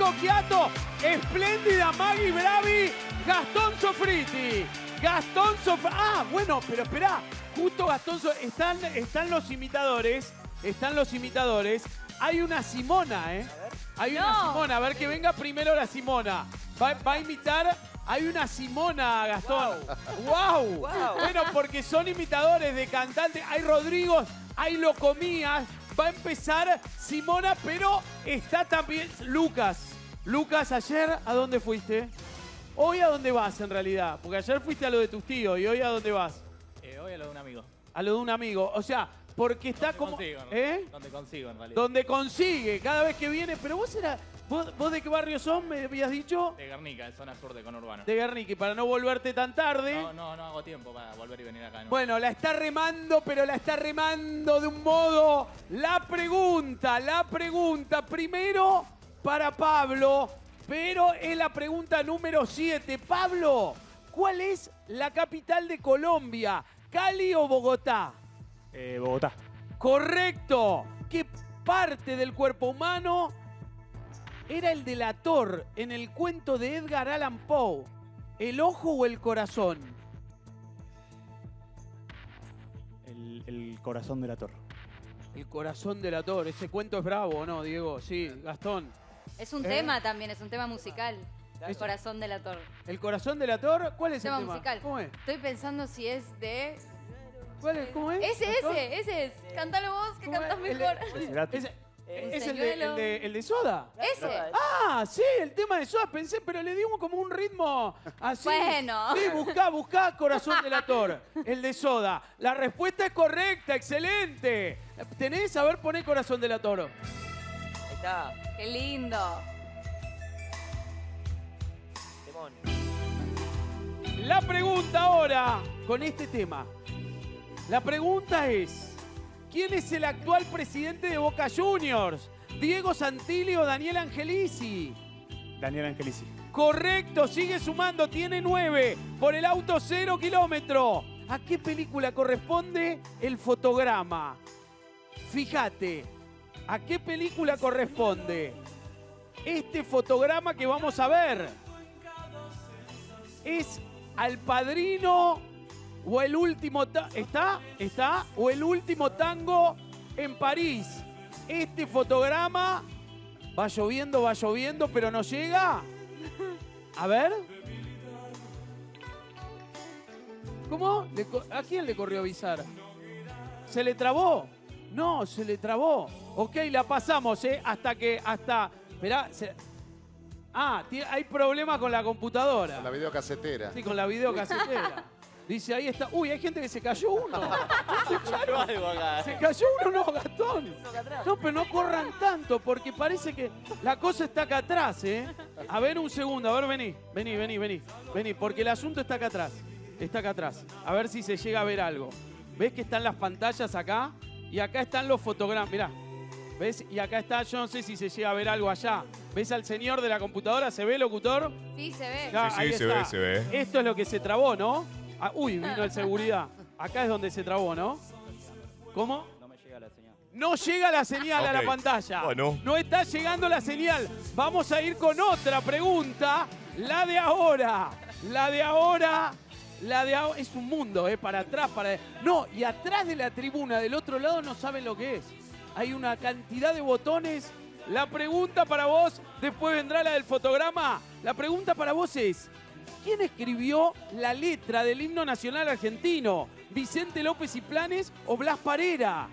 Quiato, espléndida Maggie Bravi, Gastón Sofriti. Ah, bueno, pero esperá. Justo Gastón están los imitadores. Están los imitadores. Hay una Simona, ¿eh? Hay una Simona. A ver, que venga primero la Simona. Va a imitar. Hay una Simona, Gastón. ¡Wow! Bueno, porque son imitadores de cantantes. Hay Rodrigo, hay Locomías. Va a empezar Simona, pero está también Lucas. Lucas, ayer, ¿a dónde fuiste? ¿Hoy a dónde vas, en realidad? Porque ayer fuiste a lo de tus tíos. ¿Y hoy a dónde vas? Hoy a lo de un amigo. A lo de un amigo. O sea, porque está como... Donde consigo, en realidad. Donde consigue, cada vez que viene. Pero vos ¿Vos de qué barrio sos, me habías dicho? De Guernica, de zona sur de conurbano. De Guernica, y para no volverte tan tarde. No hago tiempo para volver y venir acá. ¿No? Bueno, la está remando, pero la está remando de un modo. La pregunta, primero para Pablo, pero es la pregunta número 7. Pablo, ¿cuál es la capital de Colombia? ¿Cali o Bogotá? Bogotá. Correcto. ¿Qué parte del cuerpo humano era el delator en el cuento de Edgar Allan Poe? ¿El ojo o el corazón? El corazón delator. El corazón delator. Ese cuento es bravo, ¿no, Diego? Sí, Gastón. Es un tema también, es un tema musical. El corazón delator. ¿El corazón delator? ¿Cuál es el tema? Musical. ¿Cómo es? Estoy pensando si es de... ¿Cuál es? ¿Cómo es? Ese es. Cántalo vos, que cantás mejor. ¿Es el de Soda? Ese. Ah, sí, el tema de Soda. Pensé, pero le dimos como un ritmo así. Bueno. Sí, buscá corazón delator. El de Soda. La respuesta es correcta, excelente. ¿Tenés? A ver, poné corazón delator. Ahí está. Qué lindo. Temón. La pregunta ahora, con este tema. La pregunta es... ¿Quién es el actual presidente de Boca Juniors? ¿Diego Santilli o Daniel Angelici? Daniel Angelici. Correcto, sigue sumando, tiene 9. Por el auto 0 kilómetro. ¿A qué película corresponde el fotograma? Fíjate, ¿a qué película corresponde este fotograma que vamos a ver? ¿Es Al Padrino o el último... ¿Está? ¿O el último tango en París? Este fotograma va lloviendo, pero no llega. A ver. ¿Cómo? ¿A quién le corrió a avisar? ¿Se le trabó? No, se le trabó. Ok, la pasamos, ¿eh? Esperá. Hay problemas con la computadora. Con la videocasetera. Sí, con la videocasetera. Dice, ahí está. Uy, hay gente que se cayó uno. Se cayó uno, no, Gastón. No, pero no corran tanto, porque parece que la cosa está acá atrás, ¿eh? A ver, un segundo. A ver, vení, porque el asunto está acá atrás. Está acá atrás. A ver si se llega a ver algo. ¿Ves que están las pantallas acá? Y acá están los fotogramas. Mirá. ¿Ves? Y acá está, yo no sé si se llega a ver algo allá. ¿Ves al señor de la computadora? ¿Se ve, locutor? Sí, se ve. Sí, se ve. Esto es lo que se trabó, ¿no? Uy, vino el seguridad. Acá es donde se trabó, ¿no? ¿Cómo? No me llega la señal. No llega la señal a la pantalla. Bueno. No está llegando la señal. Vamos a ir con otra pregunta. La de ahora. Es un mundo, para atrás, No, y atrás de la tribuna, del otro lado, no saben lo que es. Hay una cantidad de botones. La pregunta para vos, después vendrá la del fotograma. La pregunta para vos es... ¿Quién escribió la letra del himno nacional argentino? ¿Vicente López y Planes o Blas Parera?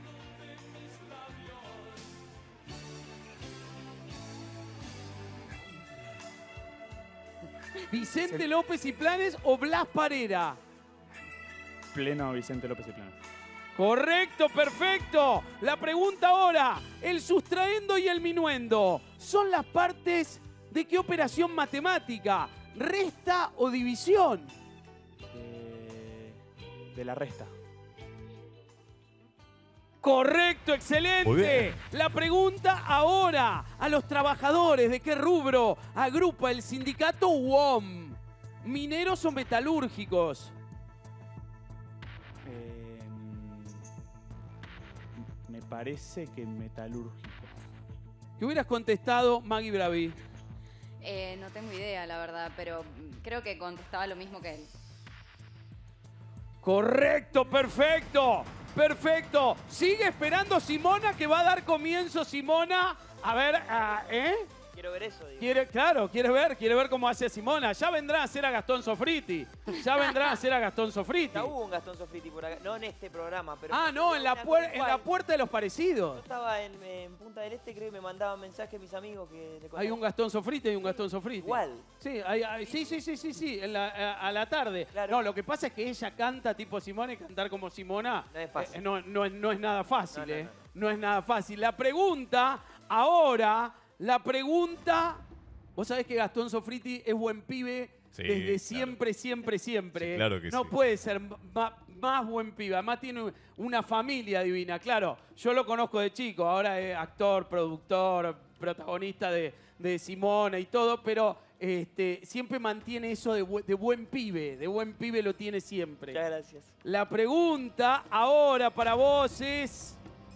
¿Vicente López y Planes o Blas Parera? Pleno Vicente López y Planes. Correcto, perfecto. La pregunta ahora, el sustraendo y el minuendo, ¿son las partes de qué operación matemática? ¿Resta o división? De la resta. Correcto, excelente. Muy bien. La pregunta ahora a los trabajadores, ¿de qué rubro agrupa el sindicato UOM? ¿Mineros o metalúrgicos? Me parece que metalúrgicos. ¿Qué hubieras contestado, Maggie Bravi? No tengo idea, la verdad, pero creo que contestaba lo mismo que él. Correcto, perfecto, perfecto. Sigue esperando Simona, que va a dar comienzo Simona. A ver, ¿eh? Quiero ver eso, digo. Quiere ver cómo hace Simona. Ya vendrá a hacer a Gastón Sofriti. Ya vendrá a hacer a Gastón Sofriti. Ya hubo un Gastón Sofriti por acá. No en este programa, pero... No, en la puerta de los Yo parecidos. estaba en Punta del Este, creo que me mandaban mensajes mis amigos que... Hay un Gastón Sofriti y un Gastón Sofriti. Igual. Sí, sí, a la tarde. Claro. No, lo que pasa es que ella canta tipo Simona y cantar como Simona No es fácil. no es nada fácil, No, no, ¿eh? no. No es nada fácil. La pregunta, ahora, vos sabés que Gastón Sofriti es buen pibe Sí, desde claro. siempre. Sí, claro que no sí. puede ser más buen pibe. Además tiene una familia divina. Claro, yo lo conozco de chico. Ahora es actor, productor, protagonista de Simona y todo. Pero siempre mantiene eso de buen pibe. De buen pibe lo tiene siempre. Muchas gracias. La pregunta ahora para vos es...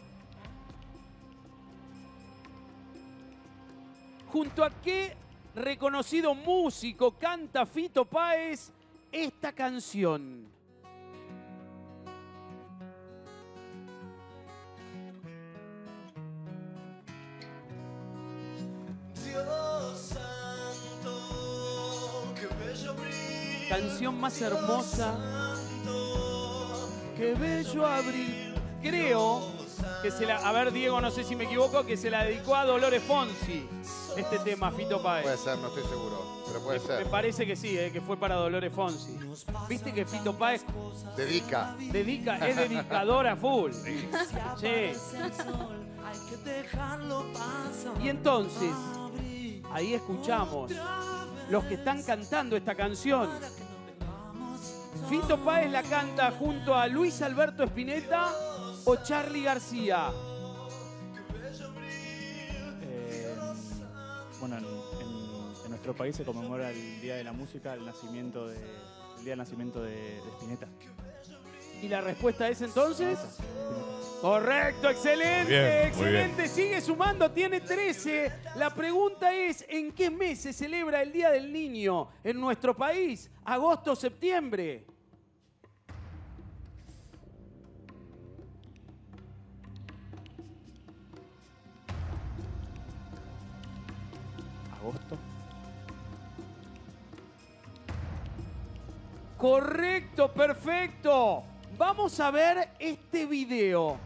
¿Junto a qué reconocido músico canta Fito Páez esta canción? Dios santo, qué bello abril. Canción más hermosa. Santo, Qué bello abril. Creo que a ver, Diego, no sé si me equivoco, que se la dedicó a Dolores Fonsi, este tema, Fito Páez. Puede ser, no estoy seguro, pero puede Me ser. parece que sí, que fue para Dolores Fonsi. Viste que Fito Páez Dedica. es dedicador a full. Sí. hay que dejarlo pasar. Y entonces, ahí escuchamos los que están cantando esta canción. Fito Páez la canta junto a Luis Alberto Spinetta o Charly García. Bueno, en nuestro país se conmemora el Día de la Música, el día del nacimiento de Spinetta. ¿Y la respuesta es entonces? Correcto, excelente, Muy bien, muy excelente. Sigue sumando, tiene 13. La pregunta es, ¿en qué mes se celebra el Día del Niño en nuestro país? ¿Agosto, septiembre? ¿Agosto? Correcto, perfecto. Vamos a ver este video.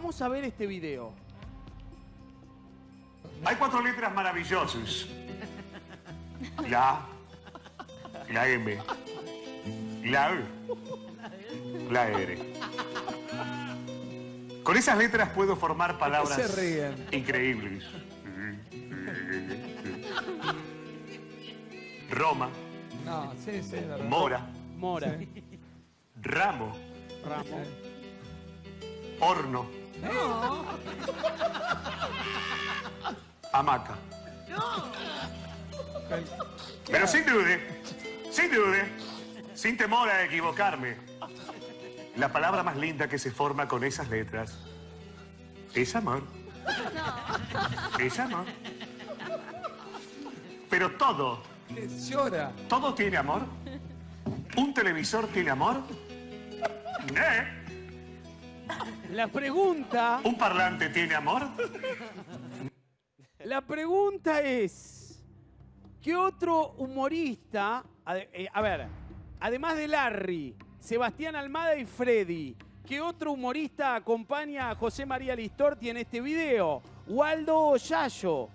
Hay 4 letras maravillosas. La A, la M, la E, la R. Con esas letras puedo formar palabras increíbles. Roma, Mora, Ramo, Horno, Hamaca. Pero sin duda, sin temor a equivocarme, la palabra más linda que se forma con esas letras es amor. Es amor. Pero todo tiene amor. ¿Un televisor tiene amor? La pregunta... ¿Un parlante tiene amor? La pregunta es, ¿qué otro humorista, a ver, además de Larry, Sebastián Almada y Freddy, qué otro humorista acompaña a José María Listorti en este video? ¿Waldo o Yayo?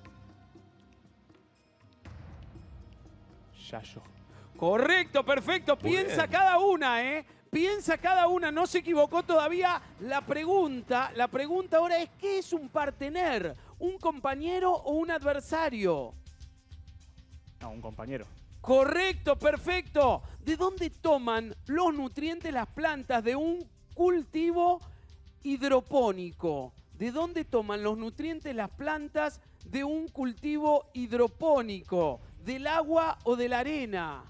Yayo. Correcto, perfecto. Piensa cada una, ¿eh? Piensa cada una, no se equivocó todavía. La pregunta ahora es, ¿qué es un partener? ¿Un compañero o un adversario? No, un compañero. Correcto, perfecto. ¿De dónde toman los nutrientes las plantas de un cultivo hidropónico? ¿De dónde toman los nutrientes las plantas de un cultivo hidropónico? ¿Del agua o de la arena?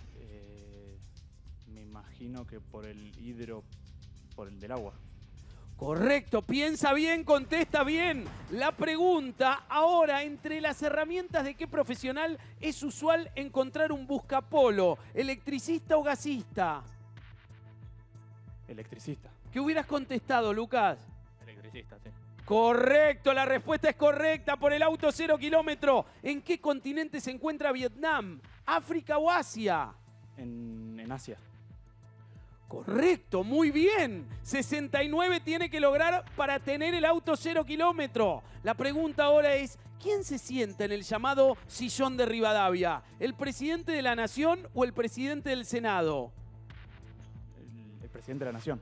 Me imagino que por el del agua. Correcto, piensa bien, contesta bien. La pregunta ahora, entre las herramientas de qué profesional es usual encontrar un buscapolo, electricista o gasista. Electricista. ¿Qué hubieras contestado, Lucas? Electricista, sí. Correcto, la respuesta es correcta por el auto 0 kilómetro. ¿En qué continente se encuentra Vietnam? ¿África o Asia? En Asia. Correcto, muy bien. 69 tiene que lograr para tener el auto 0 kilómetro. La pregunta ahora es, ¿quién se sienta en el llamado sillón de Rivadavia? ¿El presidente de la Nación o el presidente del Senado? El presidente de la Nación.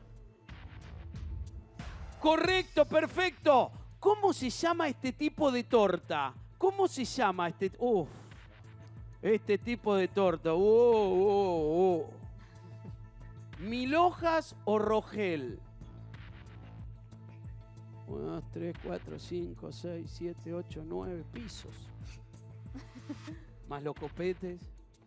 Correcto, perfecto. ¿Cómo se llama este tipo de torta? ¿Cómo se llama este tipo de torta? ¿Mil hojas o Rogel? 1, 2, 3, 4, 5, 6, 7, 8, 9 pisos. Más los copetes.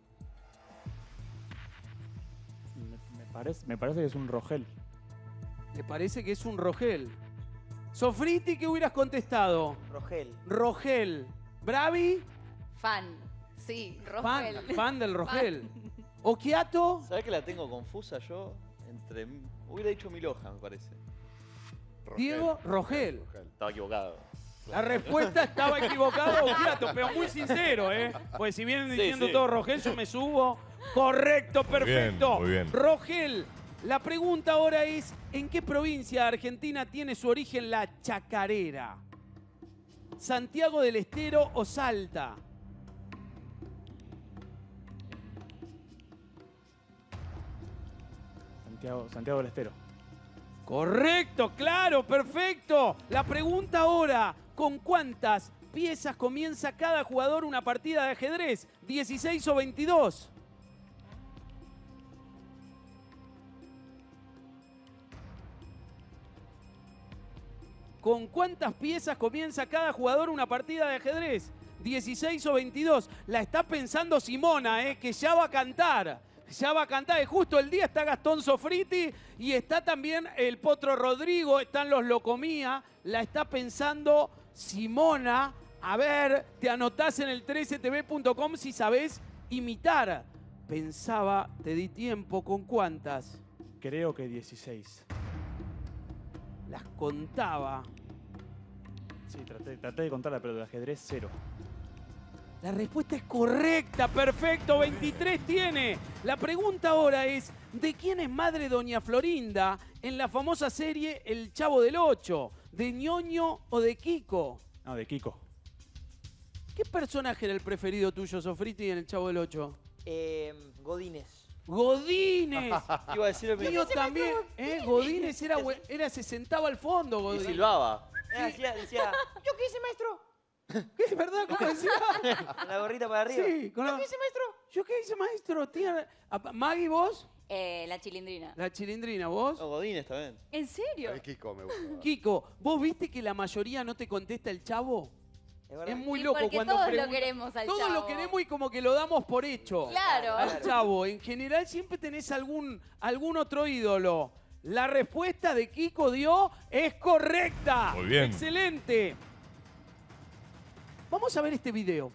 Me parece que es un Rogel. ¿Le parece que es un Rogel? Sofriti, ¿qué hubieras contestado? Rogel. Rogel. ¿Bravi? Fan. Sí, Rogel. Fan del Rogel. ¿Occhiato? ¿Sabés que la tengo confusa yo? Hubiera dicho Milhoja, me parece. Diego, Rogel. Estaba equivocado. La respuesta estaba equivocada, Occhiato, pero muy sincero, ¿eh? Pues si vienen diciendo todo Rogel, yo me subo. Correcto, perfecto. Muy bien. Rogel. La pregunta ahora es, ¿en qué provincia de Argentina tiene su origen la chacarera? ¿Santiago del Estero o Salta? Santiago del Estero. Correcto, claro, perfecto. La pregunta ahora, ¿con cuántas piezas comienza cada jugador una partida de ajedrez? ¿16 o 22? ¿Con cuántas piezas comienza cada jugador una partida de ajedrez? ¿16 o 22? La está pensando Simona, que ya va a cantar. Ya va a cantar. Justo el día está Gastón Sofriti y está también el Potro Rodrigo, están los Locomía. La está pensando Simona. A ver, te anotás en el 13tv.com si sabés imitar. Pensaba, te di tiempo, ¿con cuántas? Creo que 16. Las contaba. Sí, traté de contarla, pero del ajedrez 0. La respuesta es correcta, perfecto, 23 tiene. La pregunta ahora es, ¿de quién es madre Doña Florinda en la famosa serie El Chavo del Ocho? ¿De Ñoño o de Kiko? No, de Kiko. ¿Qué personaje era el preferido tuyo, Sofriti, en El Chavo del Ocho? Godínez. ¡Godínez! Iba a decir el Mío también, Godínez se sentaba al fondo, Y Godínez. silbaba. Decía, ¿yo qué hice, maestro? ¿Qué es verdad? ¿Cómo decía? Con la gorrita para arriba. Sí, ¿Yo qué hice, maestro? ¿Yo qué hice, maestro? Maggie, ¿vos? La chilindrina. La chilindrina, ¿vos? No, Godínez también. ¿En serio? El Kiko me gusta. Kiko, ¿vos viste que la mayoría no te contesta el Chavo? Es muy Y loco porque cuando todos pregunta- lo queremos al Todos Chavo. lo queremos y como que lo damos por hecho. Claro. Al Chavo. En general siempre tenés algún otro ídolo. La respuesta de Kiko dio es correcta. Muy bien. Excelente. Vamos a ver este video.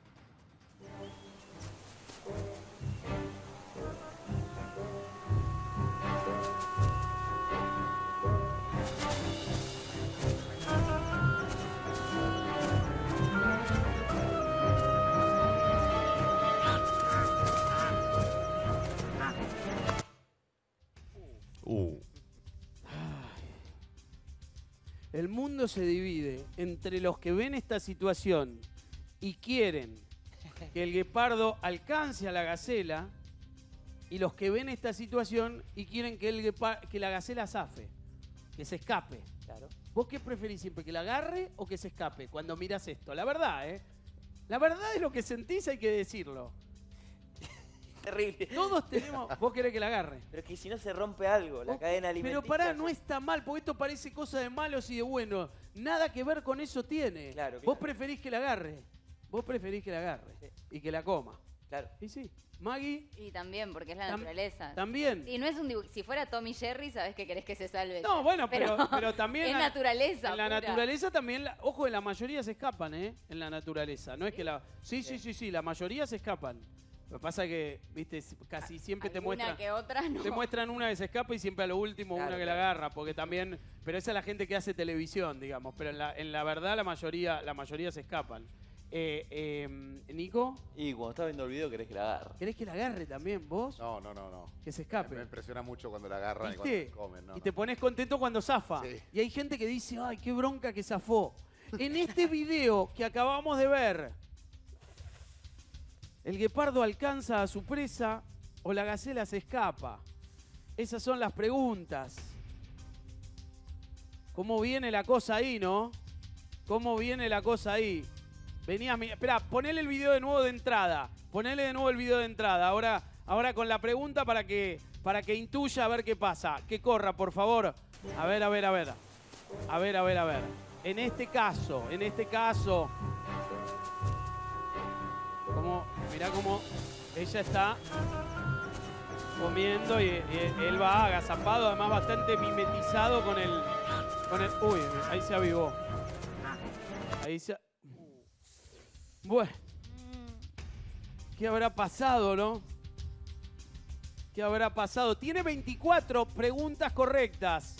El mundo se divide entre los que ven esta situación y quieren que el guepardo alcance a la gacela y los que ven esta situación y quieren que, que la gacela zafe, que se escape. Claro. ¿Vos qué preferís siempre, que la agarre o que se escape cuando miras esto? La verdad, ¿eh? La verdad es lo que sentís, hay que decirlo. Terrible. Todos tenemos... ¿Vos querés que la agarre? Pero es que si no se rompe algo, la cadena alimenticia. Pero pará, no está mal, porque esto parece cosa de malos y de buenos. Nada que ver con eso tiene. Claro, Vos preferís que la agarre. Vos preferís que la agarre. Sí. Y que la coma. Claro. Y sí. Maggie. Y también, porque es la naturaleza. También. Y no es un dibujo. Si fuera Tommy Jerry, sabés que querés que se salve. No, bueno, pero también... Es naturaleza. En la pura. naturaleza también, ojo, la mayoría se escapan, ¿eh? En la naturaleza. No es que la... Sí, la mayoría se escapan. Lo que pasa es que, viste, casi siempre te muestran... que otra no. Te muestran una que se escapa y siempre a lo último una que la agarra, porque también... Pero esa es la gente que hace televisión, digamos. Pero en la verdad la mayoría se escapan. ¿Nico? Y cuando estás viendo el video querés que la agarre. ¿Querés que la agarre también vos? No. Que se escape. Me impresiona mucho cuando la agarran ¿Viste? y cuando comen. No, y te pones contento cuando zafa. Sí. Y hay gente que dice, ay, qué bronca que zafó. En este video que acabamos de ver, ¿el guepardo alcanza a su presa o la gacela se escapa? Esas son las preguntas. ¿Cómo viene la cosa ahí, no? ¿Cómo viene la cosa ahí? Venías, espera, ponele el video de nuevo de entrada. Ponele de nuevo el video de entrada. Ahora con la pregunta para que intuya a ver qué pasa. Que corra, por favor. A ver. En este caso. Mirá cómo ella está comiendo y él va agazapado, además bastante mimetizado con el... Uy, ahí se avivó. Bueno, ¿qué habrá pasado, no? ¿Qué habrá pasado? Tiene 24 preguntas correctas.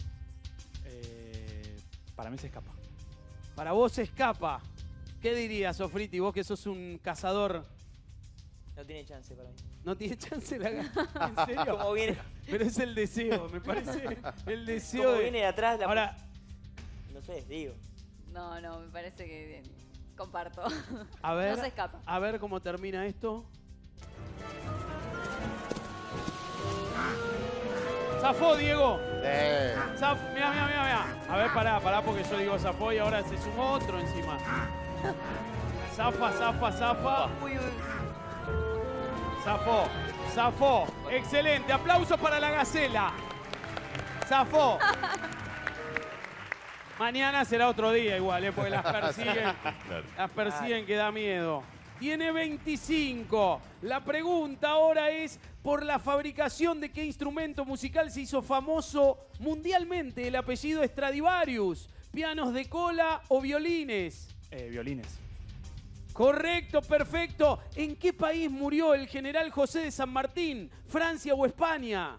Para mí se escapa. Para vos se escapa. ¿Qué dirías, Sofriti? Vos que sos un cazador. No tiene chance para mí. ¿No tiene chance la gana? ¿En serio? Como viene. Pero es el deseo, me parece. El deseo Como de... viene de atrás la... Ahora... No sé, digo. No, me parece que... Comparto. A ver, no se escapa. A ver cómo termina esto. ¡Zafó, Diego! Mirá. A ver, pará, porque yo digo zafó y ahora se sumó otro encima. Zafa. Uy. Zafó. Excelente. Aplausos para la gacela. Zafó. Mañana será otro día igual, porque las persiguen. Las persiguen que da miedo. Tiene 25. La pregunta ahora es, ¿por la fabricación de qué instrumento musical se hizo famoso mundialmente el apellido Stradivarius? ¿Pianos de cola o violines? Violines. Correcto, perfecto. ¿En qué país murió el general José de San Martín? ¿Francia o España?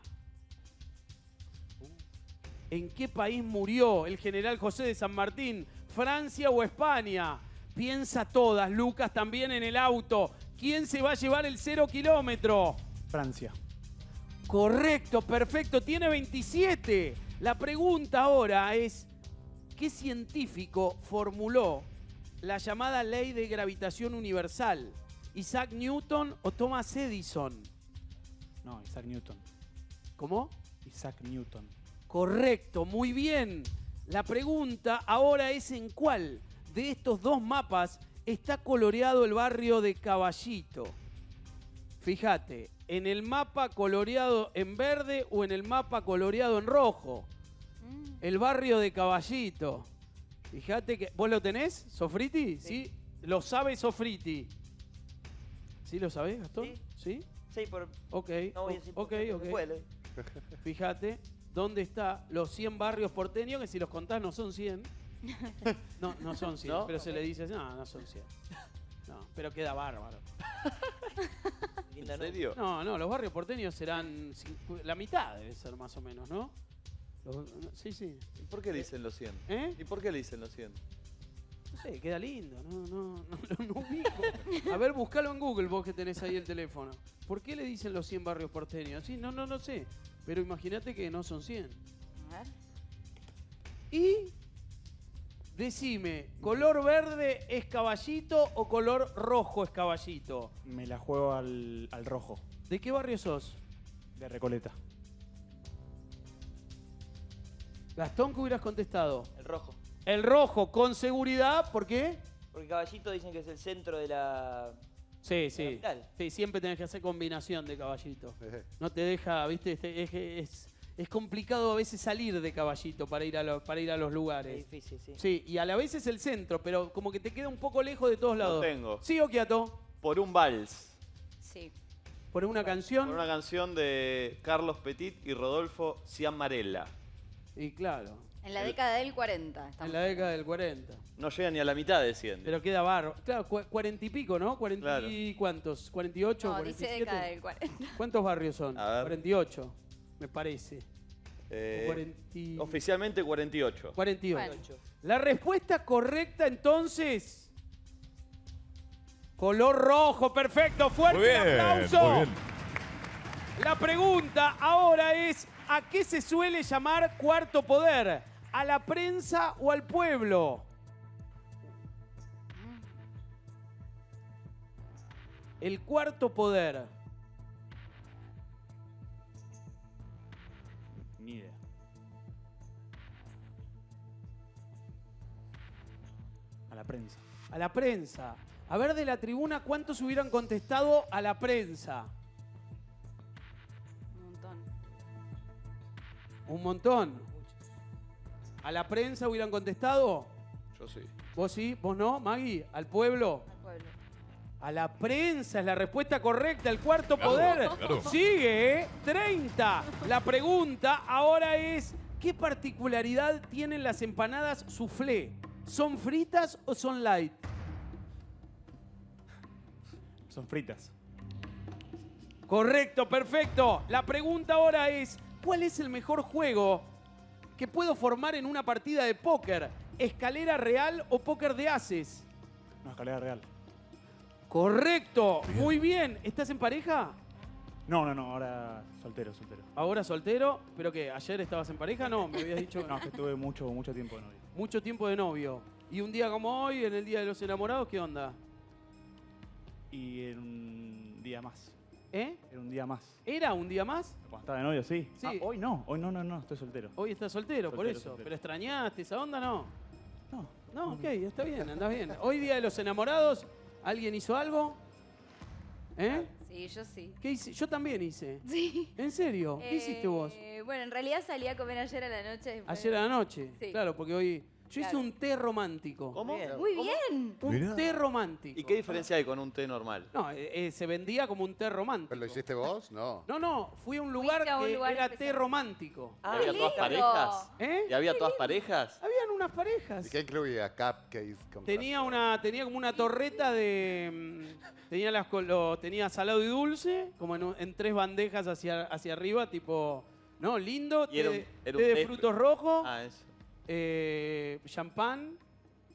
¿En qué país murió el general José de San Martín? ¿Francia o España? Piensa todas, Lucas, también en el auto. ¿Quién se va a llevar el 0 kilómetro? Francia. Correcto, perfecto. Tiene 27. La pregunta ahora es, ¿qué científico formuló la llamada ley de gravitación universal? ¿Isaac Newton o Thomas Edison? No, Isaac Newton. ¿Cómo? Isaac Newton. Correcto, muy bien. La pregunta ahora es en cuál de estos dos mapas está coloreado el barrio de Caballito. Fíjate, en el mapa coloreado en verde o en el mapa coloreado en rojo. El barrio de Caballito. Fíjate que... ¿Vos lo tenés, Sofriti? ¿Sí? ¿Lo sabe Sofriti? ¿Sí lo sabés, Gastón? Sí. Sí, por... Ok, No voy a decir ok. Fíjate, ¿dónde están los 100 barrios porteños? Que si los contás no son 100. No son 100, ¿No? pero se le dice, no son 100. No, pero queda bárbaro. ¿En serio? No, los barrios porteños serán la mitad, debe ser más o menos, ¿no? Sí. ¿Y por qué le dicen los 100? ¿Eh? ¿Y por qué le dicen los 100? No sé, queda lindo, no ubico. A ver, buscalo en Google vos que tenés ahí el teléfono. ¿Por qué le dicen los 100 barrios porteños? Sí, no sé. Pero imagínate que no son 100. A ver. Y decime, ¿color verde es Caballito o color rojo es Caballito? Me la juego al rojo. ¿De qué barrio sos? De Recoleta. Gastón, ¿qué hubieras contestado? El rojo. El rojo, con seguridad, ¿por qué? Porque Caballito dicen que es el centro de la... Sí. capital. Sí, siempre tenés que hacer combinación de Caballito. No te deja, viste, es complicado a veces salir de Caballito para ir a los lugares. Es difícil, sí. Sí, y a la vez es el centro, pero como que te queda un poco lejos de todos lados. Lo tengo. Sí, Okiato. Por un vals. Sí. Por una canción. Por una canción de Carlos Petit y Rodolfo Ciamarella. Y claro. En la década del 40. En la década del 40. No llega ni a la mitad de 100. Pero queda barro. Claro, 40 y pico, ¿no? 40 Claro. y ¿cuántos? 48, No, 47. dice década del 40. ¿Cuántos barrios son? A ver. 48, me parece. Oficialmente 48. 48. Bueno. La respuesta correcta entonces. Color rojo, perfecto. Fuerte Muy bien, el aplauso. muy bien. La pregunta ahora es: ¿a qué se suele llamar cuarto poder? ¿A la prensa o al pueblo? El cuarto poder. Ni idea. A la prensa. A la prensa. A ver, de la tribuna, ¿cuántos hubieran contestado a la prensa? Un montón. Un montón. ¿A la prensa hubieran contestado? Yo sí. ¿Vos sí? ¿Vos no, Maggie? ¿Al pueblo? Al pueblo. A la prensa es la respuesta correcta. El cuarto Claro, poder claro. sigue, ¿eh? 30. La pregunta ahora es: ¿qué particularidad tienen las empanadas soufflé? ¿Son fritas o son light? Son fritas. Correcto, perfecto. La pregunta ahora es: ¿cuál es el mejor juego que puedo formar en una partida de póker? ¿Escalera real o póker de ases? No, escalera real. Correcto, muy bien. ¿Estás en pareja? No, ahora soltero. Ahora soltero, pero ¿qué? ¿Ayer estabas en pareja? No, me habías dicho No, es que estuve mucho tiempo de novio. mucho tiempo de novio. Y un día como hoy, en el Día de los Enamorados, ¿qué onda? Y en un día más. ¿Eh? Era un día más. ¿Era un día más? Cuando estaba de novio, sí. Sí. Ah, hoy no, estoy soltero. Hoy estás soltero, por Soltero, eso. soltero. ¿Pero extrañaste esa onda? No. No. No, ok, está bien, andás bien. Hoy Día de los Enamorados, ¿alguien hizo algo? ¿Eh? Sí, yo sí. ¿Qué hice? Yo también hice. Sí. ¿En serio? ¿Qué hiciste vos? Bueno, en realidad salí a comer ayer a la noche. después- Ayer a la noche. Sí. Claro, porque hoy... Yo hice Claro. un té romántico. ¿Cómo? Muy bien. Un Mirá. té romántico. ¿Y qué diferencia hay con un té normal? No, se vendía como un té romántico. ¿Pero lo hiciste vos? No. No, fui a un lugar Fuiste a un que lugar era té especial. romántico. ¿Y había todas lindo. parejas? ¿Eh? ¿Y había todas parejas? Habían unas parejas. ¿Y qué incluía? Cupcakes. con Tenía frasco. tenía como una torreta de... tenía salado y dulce, como en 3 bandejas hacia arriba, tipo... No, lindo, Y era té un de té- frutos rojos, Ah, eso. champán,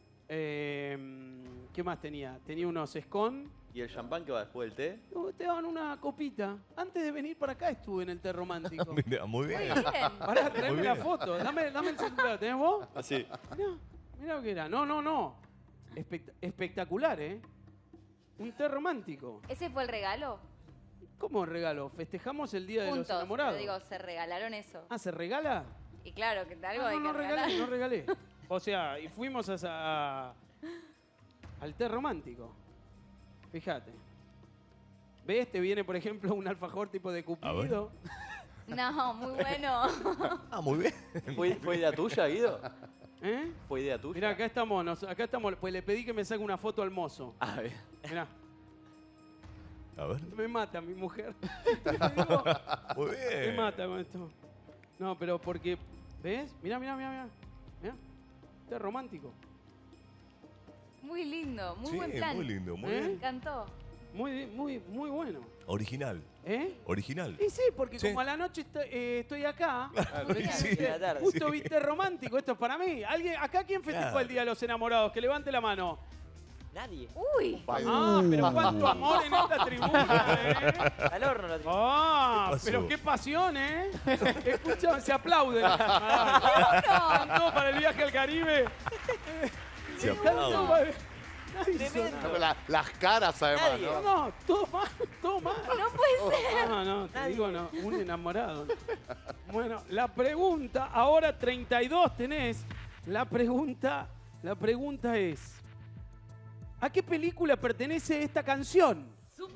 ¿qué más tenía? Tenía unos scone. ¿Y el champán que va después del té? Te daban una copita. Antes de venir para acá estuve en el té romántico. Mira, muy bien. Muy bien. Pará, traeme Muy la bien. foto. Dame el celular. ¿Tenés vos? Así. Mirá lo que era. No. Espectacular, ¿eh? Un té romántico. ¿Ese fue el regalo? ¿Cómo regalo? Festejamos el Día de los Juntos. Enamorados. Pero digo, se regalaron eso. Ah, ¿se regala? Y claro, que algo Ah, hay no que regalé, regalar. no regalé. O sea, y fuimos al té romántico. Fíjate. ¿Ves? Te viene, por ejemplo, un alfajor tipo de Cupido. No, muy bueno. Ah, muy bien. ¿Fue idea tuya, Guido? ¿Eh? ¿Fue idea tuya? Mirá, acá estamos, pues le pedí que me saque una foto al mozo. Ah, bien. Mirá, A ver. me mata mi mujer. Te digo, Muy me bien. mata con esto. No, pero porque, ¿ves? Mirá. Mirá. Té romántico. Muy lindo, muy Sí, buen plan. muy lindo, muy ¿Eh? Me bien. encantó. Muy bueno. Original. ¿Eh? Original. Y sí, porque Sí. como a la noche estoy acá, Sí. De la tarde. justo viste romántico, esto es para mí. ¿Acá quién festejó Claro. el Día de los Enamorados? Que levante la mano. Nadie. Uy. Ah, pero cuánto amor en esta tribuna, ¿eh? Al horno la Ah, ¿Qué pasó? pero qué pasión, ¿eh? Escucha, se aplauden. Ah, no, para el viaje al Caribe. Se Tanto aplaude. para- Nadie hizo Tremendo. nada. Las caras, además, Nadie. ¿no? No, todo mal. No puede ser. No, te digo, no, un enamorado. Bueno, la pregunta, ahora 32 tenés. La pregunta es, ¿a qué película pertenece esta canción?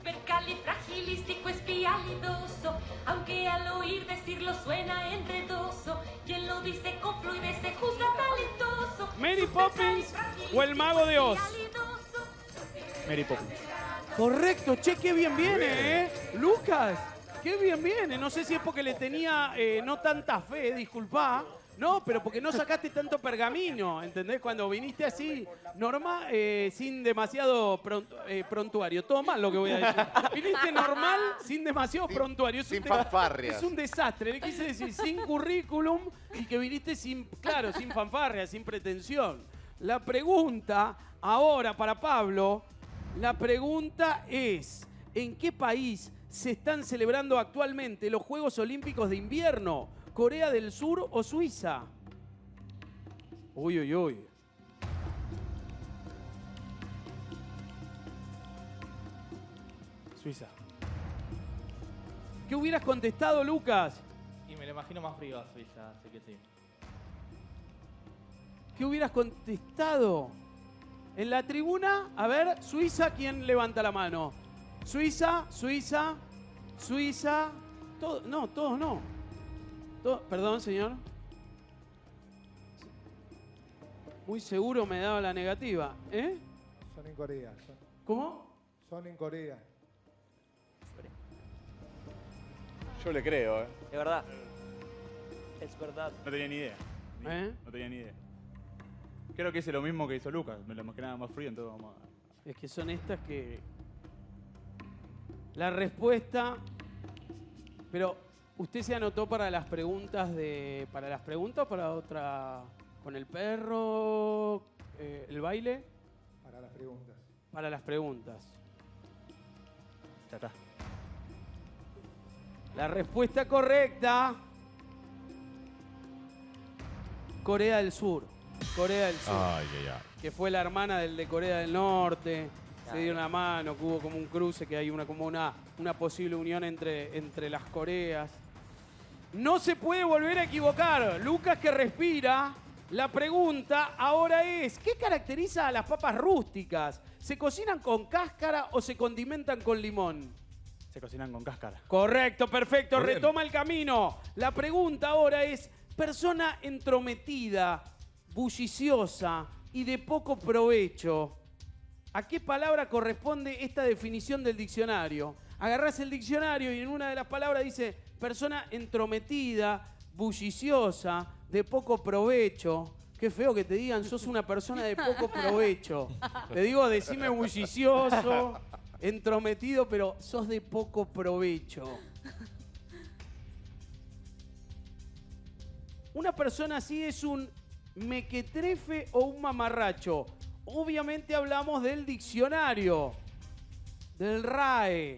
Supercalifragilísticoespialidoso, aunque al oír decirlo suena enredoso, quien lo dice con fluidez se juzga talentoso. ¿Mary Poppins o el Mago de Oz? Mary Poppins. Correcto, che, qué bien viene, Lucas, qué bien viene. No sé si es porque le tenía no tanta fe, disculpá. No, pero porque no sacaste tanto pergamino, ¿entendés? Cuando viniste así, normal, sin demasiado prontuario. Todo mal lo que voy a decir. Viniste normal, sin demasiado prontuario. Sin fanfarrias. Es un desastre. Le quise decir sin currículum y que viniste sin, claro, sin fanfarrias, sin pretensión. La pregunta ahora para Pablo, la pregunta es, ¿en qué país se están celebrando actualmente los Juegos Olímpicos de Invierno? ¿Corea del Sur o Suiza? Uy, uy, uy. Suiza. ¿Qué hubieras contestado, Lucas? Y me lo imagino más frío a Suiza, así que sí. ¿Qué hubieras contestado? En la tribuna, a ver, Suiza, ¿quién levanta la mano? Suiza, Suiza, Suiza. No, todos no. Perdón, señor. Muy seguro me daba la negativa. ¿Eh? Son en Corea. ¿Cómo? Son en Corea. Yo le creo, De verdad. Es verdad. No tenía ni idea. No tenía ni idea. Creo que hice lo mismo que hizo Lucas. Me lo imaginaba más frío, entonces vamos a... Es que son estas que... La respuesta... Pero... ¿Usted se anotó para las preguntas de... ¿Para las preguntas o para otra? ¿Con el perro? ¿El baile? Para las preguntas. Para las preguntas. Ya está. La respuesta correcta. Corea del Sur. Corea del Sur. Ay, ay, ay. Que fue la hermana del de Corea del Norte. Se dio una mano, que hubo como un cruce, que hay como una posible unión entre las Coreas. No se puede volver a equivocar. Lucas que respira. La pregunta ahora es, ¿qué caracteriza a las papas rústicas? ¿Se cocinan con cáscara o se condimentan con limón? Se cocinan con cáscara. Correcto, perfecto. Muy bien. Retoma el camino. La pregunta ahora es, persona entrometida, bulliciosa y de poco provecho. ¿A qué palabra corresponde esta definición del diccionario? Agarrás el diccionario y en una de las palabras dice persona entrometida, bulliciosa, de poco provecho. Qué feo que te digan, sos una persona de poco provecho. Te digo, decime bullicioso, entrometido, pero sos de poco provecho. Una persona así es un mequetrefe o un mamarracho. Obviamente hablamos del diccionario, del RAE.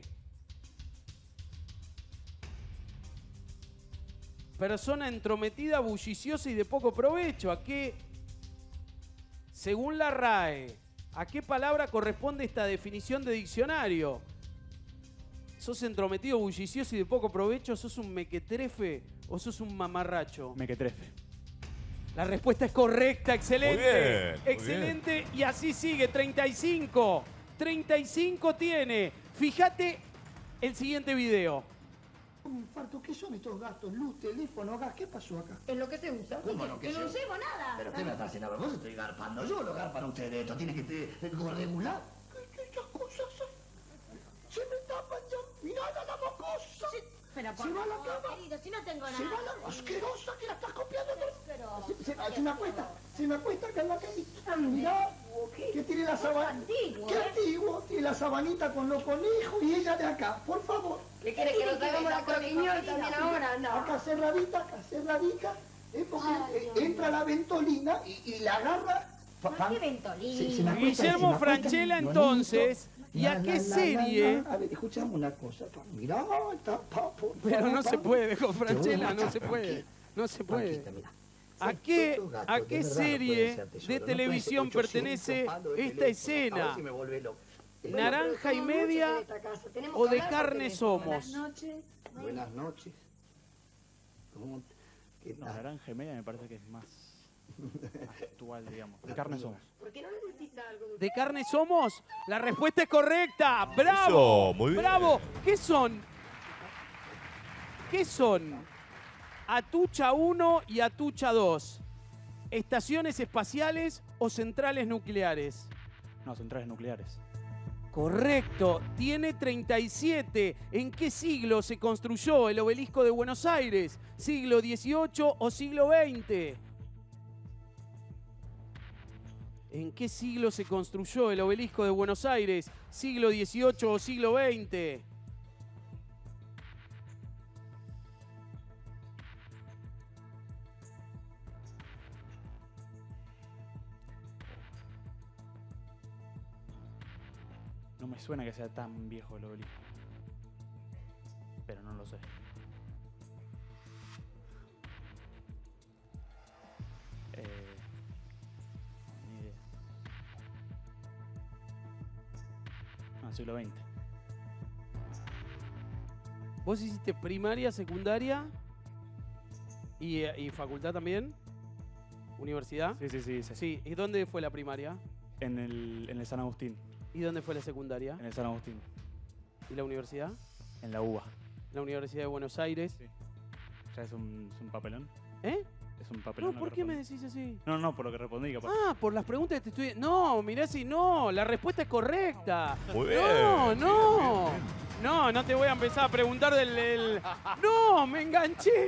Persona entrometida, bulliciosa y de poco provecho. ¿A qué, según la RAE, a qué palabra corresponde esta definición de diccionario? ¿Sos entrometido, bullicioso y de poco provecho? ¿Sos un mequetrefe o sos un mamarracho? Mequetrefe. La respuesta es correcta, excelente. Muy bien, muy Excelente, y así sigue, 35. 35 tiene. Fíjate el siguiente video. Un infarto, ¿qué son estos gastos? Luz, teléfono, gas, ¿qué pasó acá? Es lo que se usa. ¿Cómo lo que no se usa? usemos nada. Pero usted me está haciendo vergüenza, estoy garpando yo, lo garpan ustedes, esto tiene que regular. ¿Qué cosas son? Se me tapan ya, mirá la mocosa. Pero Se va a la cama. querido, si no tengo nada. Se va la asquerosa que la estás copiando. Pero... Se me acuesta acá en la camita. Mirá, que tiene la sabanita. Qué antiguo, tiene la sabanita con los conejos y ella de acá, por favor. ¿Le quiere que nos hagamos la croquiñol también ahora? No. Acá cerradita, porque entra la ventolina y la agarra. ¿Qué ventolina? Se me acuesta, Guillermo Francella, entonces, ¿y a qué serie? A ver, escuchame una cosa. Mirá, está papo. Pero no se puede, con Francella, no se puede. No se puede. ¿A qué serie de televisión pertenece esta escena? ¿Naranja y media o de carne somos? Buenas noches. No, naranja y media me parece que es más actual, digamos. De carne somos. ¿Por qué no necesita algo de... ¿De carne somos? La respuesta es correcta. ¡Bravo! Eso, muy bien. ¡Bravo! ¿Qué son? ¿Qué son? Atucha 1 y Atucha 2. ¿Estaciones espaciales o centrales nucleares? No, centrales nucleares. Correcto, tiene 37. ¿En qué siglo se construyó el obelisco de Buenos Aires? ¿Siglo XVIII o siglo XX? ¿En qué siglo se construyó el obelisco de Buenos Aires? ¿Siglo XVIII o siglo XX? No me suena que sea tan viejo el obelisco. Pero no lo sé. Ni idea. No, siglo XX. ¿Vos hiciste primaria, secundaria y facultad también? ¿Universidad? Sí. Sí, ¿y dónde fue la primaria? En el San Agustín. ¿Y dónde fue la secundaria? En el San Agustín. ¿Y la universidad? En la UBA. La Universidad de Buenos Aires. Sí. ¿Ya es un papelón? ¿Eh? Es un papelón. No, ¿por qué me decís así? No, por lo que respondí, capaz. Ah, por las preguntas que te estoy... No, mirá si no, la respuesta es correcta. Muy bien. No, no te voy a empezar a preguntar del... No, me enganché.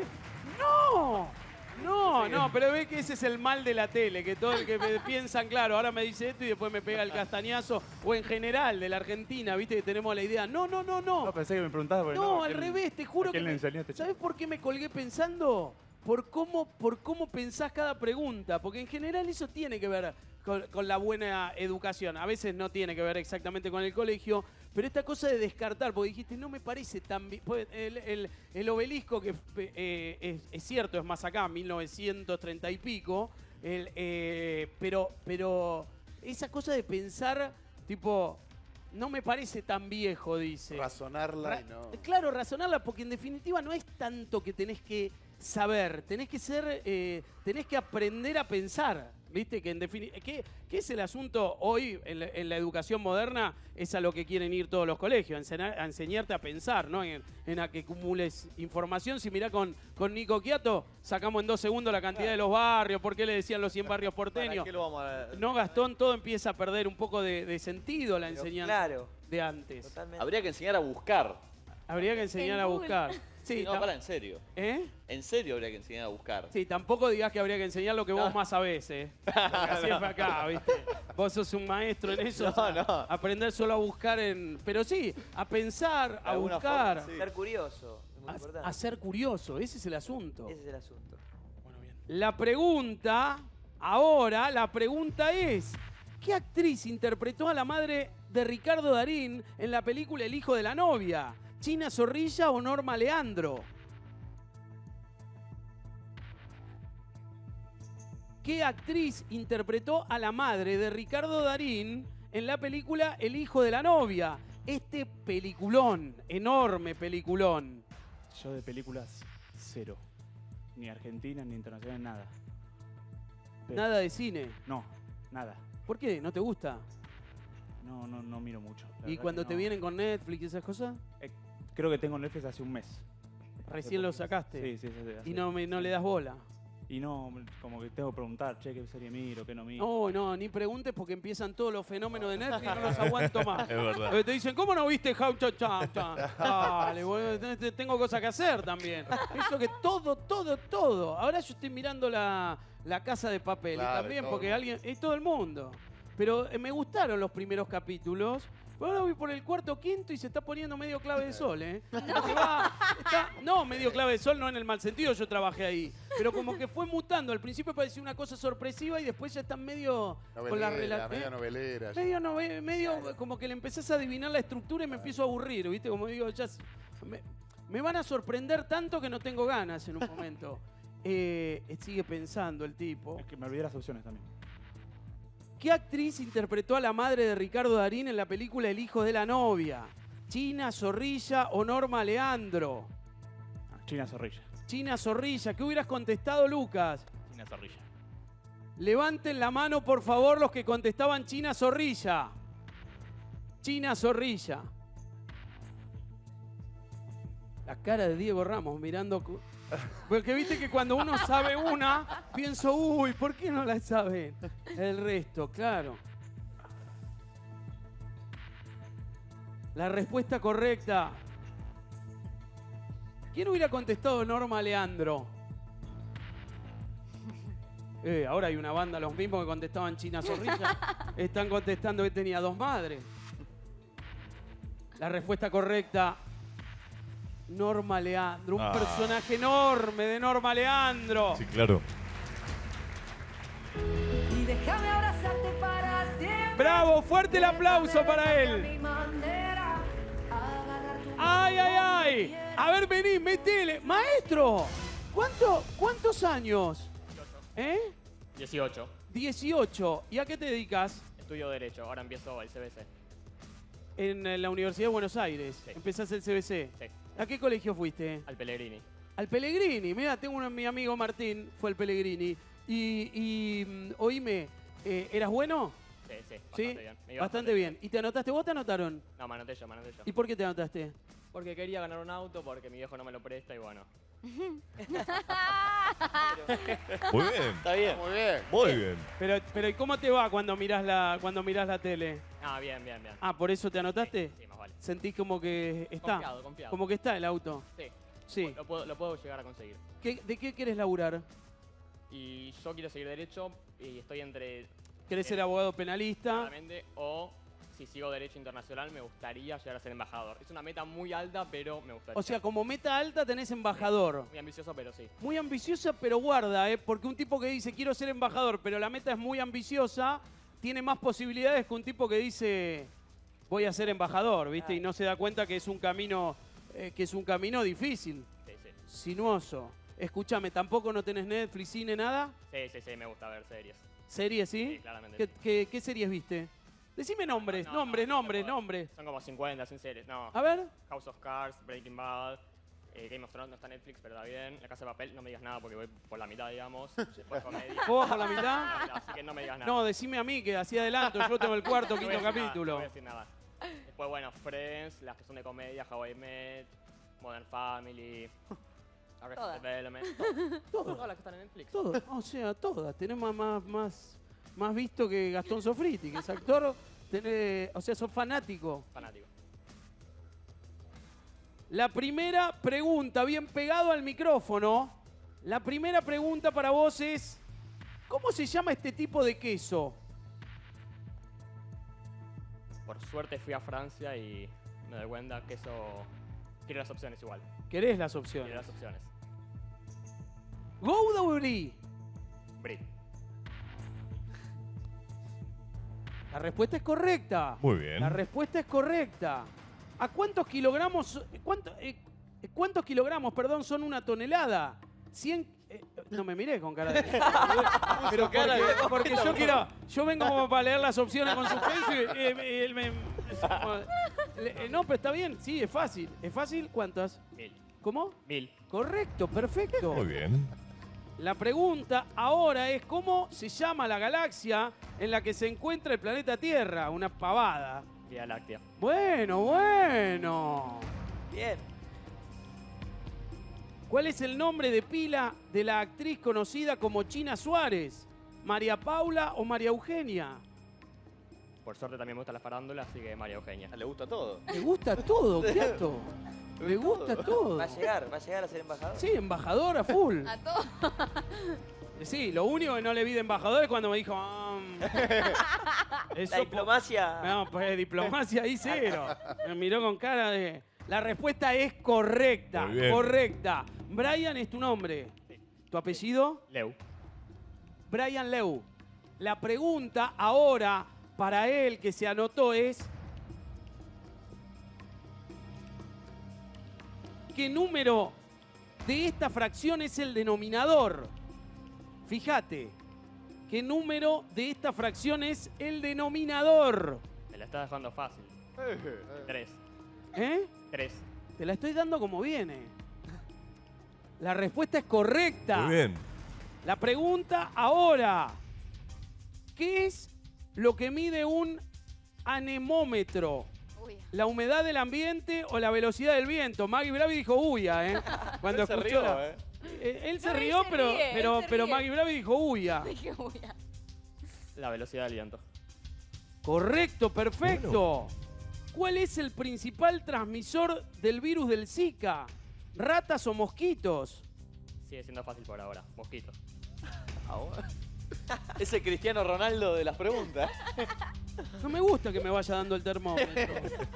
No, pero ve que ese es el mal de la tele, que todo el que piensan, claro, ahora me dice esto y después me pega el castañazo, o en general de la Argentina, viste que tenemos la idea. No. No, pensé que me preguntabas. No, al revés, te juro que... ¿Quién le enseñó a este chico? ¿Sabes por qué me colgué pensando? Por cómo pensás cada pregunta, porque en general eso tiene que ver con la buena educación. A veces no tiene que ver exactamente con el colegio, pero esta cosa de descartar, porque dijiste, no me parece tan bien. El obelisco, que es cierto, es más acá, 1930 y pico, pero esa cosa de pensar, tipo, no me parece tan viejo, dice. Razonarla y no. Claro, razonarla, porque en definitiva no es tanto que tenés que saber, tenés que aprender a pensar. ¿Viste? Que en definitiva, ¿qué es el asunto hoy en la educación moderna? Es a lo que quieren ir todos los colegios, a enseñarte a pensar, ¿no? En a que acumules información. Si mirá con Nico Quiato, sacamos en 2 segundos la cantidad de los barrios, por qué le decían los 100 barrios porteños. ¿Para qué lo vamos a...? No, Gastón, todo empieza a perder un poco de sentido la enseñanza de antes. Totalmente. Habría que enseñar a buscar. Habría que enseñar a buscar. Sí, no, para, en serio. ¿Eh? En serio habría que enseñar a buscar. Sí, tampoco digas que habría que enseñar lo que vos más sabés, ¿eh? Porque así es acá, ¿viste? Vos sos un maestro en eso. Aprender solo a buscar en... Pero sí, a pensar, a buscar. Forma, sí. Ser curioso, es muy importante. A ser curioso, ese es el asunto. Ese es el asunto. Bueno, bien. La pregunta es... ¿Qué actriz interpretó a la madre de Ricardo Darín en la película El hijo de la novia? ¿China Zorrilla o Norma Leandro? ¿Qué actriz interpretó a la madre de Ricardo Darín en la película El hijo de la novia? Este peliculón, enorme peliculón. Yo de películas, 0. Ni argentina, ni internacional, nada. ¿Nada de cine? No, nada. ¿Por qué? ¿No te gusta? No miro mucho. ¿Y cuando te vienen con Netflix y esas cosas? Creo que tengo Netflix hace un mes. ¿Recién lo sacaste? Sí. ¿Y no le das bola? Y no, como que tengo que preguntar, che, ¿qué serie miro, qué no miro? No, ni preguntes porque empiezan todos los fenómenos de Netflix y no los aguanto más. Es verdad. Porque te dicen, ¿cómo no viste How to Chan? Dale, bueno, tengo cosas que hacer también. Eso que todo. Ahora yo estoy mirando la Casa de Papel. Claro, y también todo porque el alguien... Es todo el mundo. Pero me gustaron los primeros capítulos. Pero ahora voy por el 4º, 5º y se está poniendo medio clave de sol, ¿eh? No, medio clave de sol, no en el mal sentido, yo trabajé ahí. Pero como que fue mutando. Al principio parecía una cosa sorpresiva y después ya están medio... con la medio novelera. Medio como que le empezás a adivinar la estructura y me empiezo a aburrir, ¿viste? Como digo, ya... Me van a sorprender tanto que no tengo ganas en un momento. Sigue pensando el tipo. Es que me olvidé las opciones también. ¿Qué actriz interpretó a la madre de Ricardo Darín en la película El hijo de la novia? ¿China Zorrilla o Norma Leandro? China Zorrilla. China Zorrilla. ¿Qué hubieras contestado, Lucas? China Zorrilla. Levanten la mano, por favor, los que contestaban China Zorrilla. China Zorrilla. La cara de Diego Ramos mirando... Porque viste que cuando uno sabe una, pienso, uy, ¿por qué no la saben? El resto, claro. La respuesta correcta. ¿Quién hubiera contestado Norma Leandro? Ahora hay una banda, los mismos que contestaban China Zorrilla, están contestando que tenía 2 madres. La respuesta correcta, Norma Leandro. Un personaje enorme de Norma Leandro. Sí, claro. Y déjame abrazarte para siempre. ¡Bravo! ¡Fuerte el aplauso para él! ¡Ay, ay, ay! A ver, vení, metele. ¡Maestro! ¿Cuántos años? 18. 18. ¿Y a qué te dedicas? Estudio Derecho, ahora empiezo el CBC. En la Universidad de Buenos Aires. Sí. Empezás el CBC. Sí. ¿A qué colegio fuiste? Al Pellegrini. Al Pellegrini. Mira, tengo mi amigo Martín, fue al Pellegrini. Oíme, ¿eras bueno? Sí, sí, bastante ¿Sí? bien. Me iba Bastante bien. ¿Y te anotaste? ¿Vos te anotaron? No, me anoté yo. ¿Y por qué te anotaste? Porque quería ganar un auto, porque mi viejo no me lo presta y bueno. Muy bien. Está bien. Muy bien. Muy bien. Pero ¿y cómo te va cuando mirás la tele? Ah, bien, bien, bien. Ah, ¿por eso te anotaste? Sí, más vale. ¿Sentís como que está? Confiado. Como que está el auto. Sí. Sí. Lo puedo llegar a conseguir. ¿De qué querés laburar? Y yo quiero seguir Derecho y estoy entre... ¿Querés ser abogado penalista? Claramente, o si sigo Derecho Internacional me gustaría llegar a ser embajador. Es una meta muy alta, pero me gustaría. O sea, como meta alta tenés embajador. Muy ambicioso, pero sí. Muy ambiciosa, pero guarda, porque un tipo que dice quiero ser embajador, pero la meta es muy ambiciosa, tiene más posibilidades que un tipo que dice voy a ser embajador, ¿viste? Y no se da cuenta que es un camino difícil, Sí, sí. sinuoso. Escúchame, ¿tampoco no tenés Netflix, cine, nada? Sí, me gusta ver series. ¿Series, sí? Sí, claramente. ¿Qué series viste? Decime nombres, nombres. Son como 50, 100 series. No. A ver. House of Cards, Breaking Bad, Game of Thrones no está en Netflix, pero está bien. La Casa de Papel, no me digas nada porque voy por la mitad, digamos. Después comedia. ¿Vos vas por la mitad? Así que no me digas nada. No, decime a mí que así adelanto, yo tengo el cuarto, No voy a quinto decir nada, capítulo. no voy a decir nada. Después, bueno, Friends, las que son de comedia, How I Met, Modern Family, Arrested Todas. Development. Todas las que están en Netflix. Todas, o sea, todas. Tenemos más visto que Gastón Sofriti, que es actor. O sea, sos fanático. Fanático. La primera pregunta, bien pegado al micrófono. La primera pregunta para vos es, ¿cómo se llama este tipo de queso? Por suerte fui a Francia y me doy cuenta que eso... Quiero las opciones igual. ¿Querés las opciones? Quiero las opciones. ¿Gouda o Brie? Brie. La respuesta es correcta. Muy bien. La respuesta es correcta. ¿A cuántos kilogramos, cuántos kilogramos, perdón, son una tonelada? 100... no me miré con cara de... Pero porque yo vengo como para leer las opciones con suspenso y él me... No, pero está bien, sí, es fácil. ¿Es fácil? ¿Cuántas? 1000. ¿Cómo? 1000. Correcto, perfecto. Muy bien. La pregunta ahora es ¿cómo se llama la galaxia en la que se encuentra el planeta Tierra? Una pavada. Vía Láctea. Bueno. Bien. ¿Cuál es el nombre de pila de la actriz conocida como China Suárez? ¿María Paula o María Eugenia? Por suerte también me gusta la farándula, así que María Eugenia. Le gusta todo. Le gusta todo, Quiato. Le gusta todo. ¿Va a llegar a ser embajador? Sí, embajador a full. A todo. Sí, lo único que no le vi de embajador es cuando me dijo... La diplomacia... No, pues diplomacia ahí cero. Me miró con cara de... La respuesta es correcta. Muy bien. Correcta. Brian es tu nombre. Sí. ¿Tu apellido? Leu. Brian Leu. La pregunta ahora para él que se anotó es... ¿qué número de esta fracción es el denominador? Fíjate, ¿qué número de esta fracción es el denominador? Me la está dejando fácil. 3. ¿Eh? 3. Te la estoy dando como viene. La respuesta es correcta. Muy bien. La pregunta ahora, ¿qué es lo que mide un anemómetro? Uy. ¿La humedad del ambiente o la velocidad del viento? Maggie Bravi dijo uya, ¿eh? Cuando Él se escuchó rió, la- ¿eh? Él se No, él rió, se pero, ríe, pero, él se pero ríe. Maggie Bravi dijo uya. Dije, uy, La velocidad del viento. Correcto, perfecto. ¿Cuál es el principal transmisor del virus del Zika? ¿Ratas o mosquitos? Sigue siendo fácil por ahora. Mosquito. Es el Cristiano Ronaldo de las preguntas. No me gusta que me vaya dando el termómetro.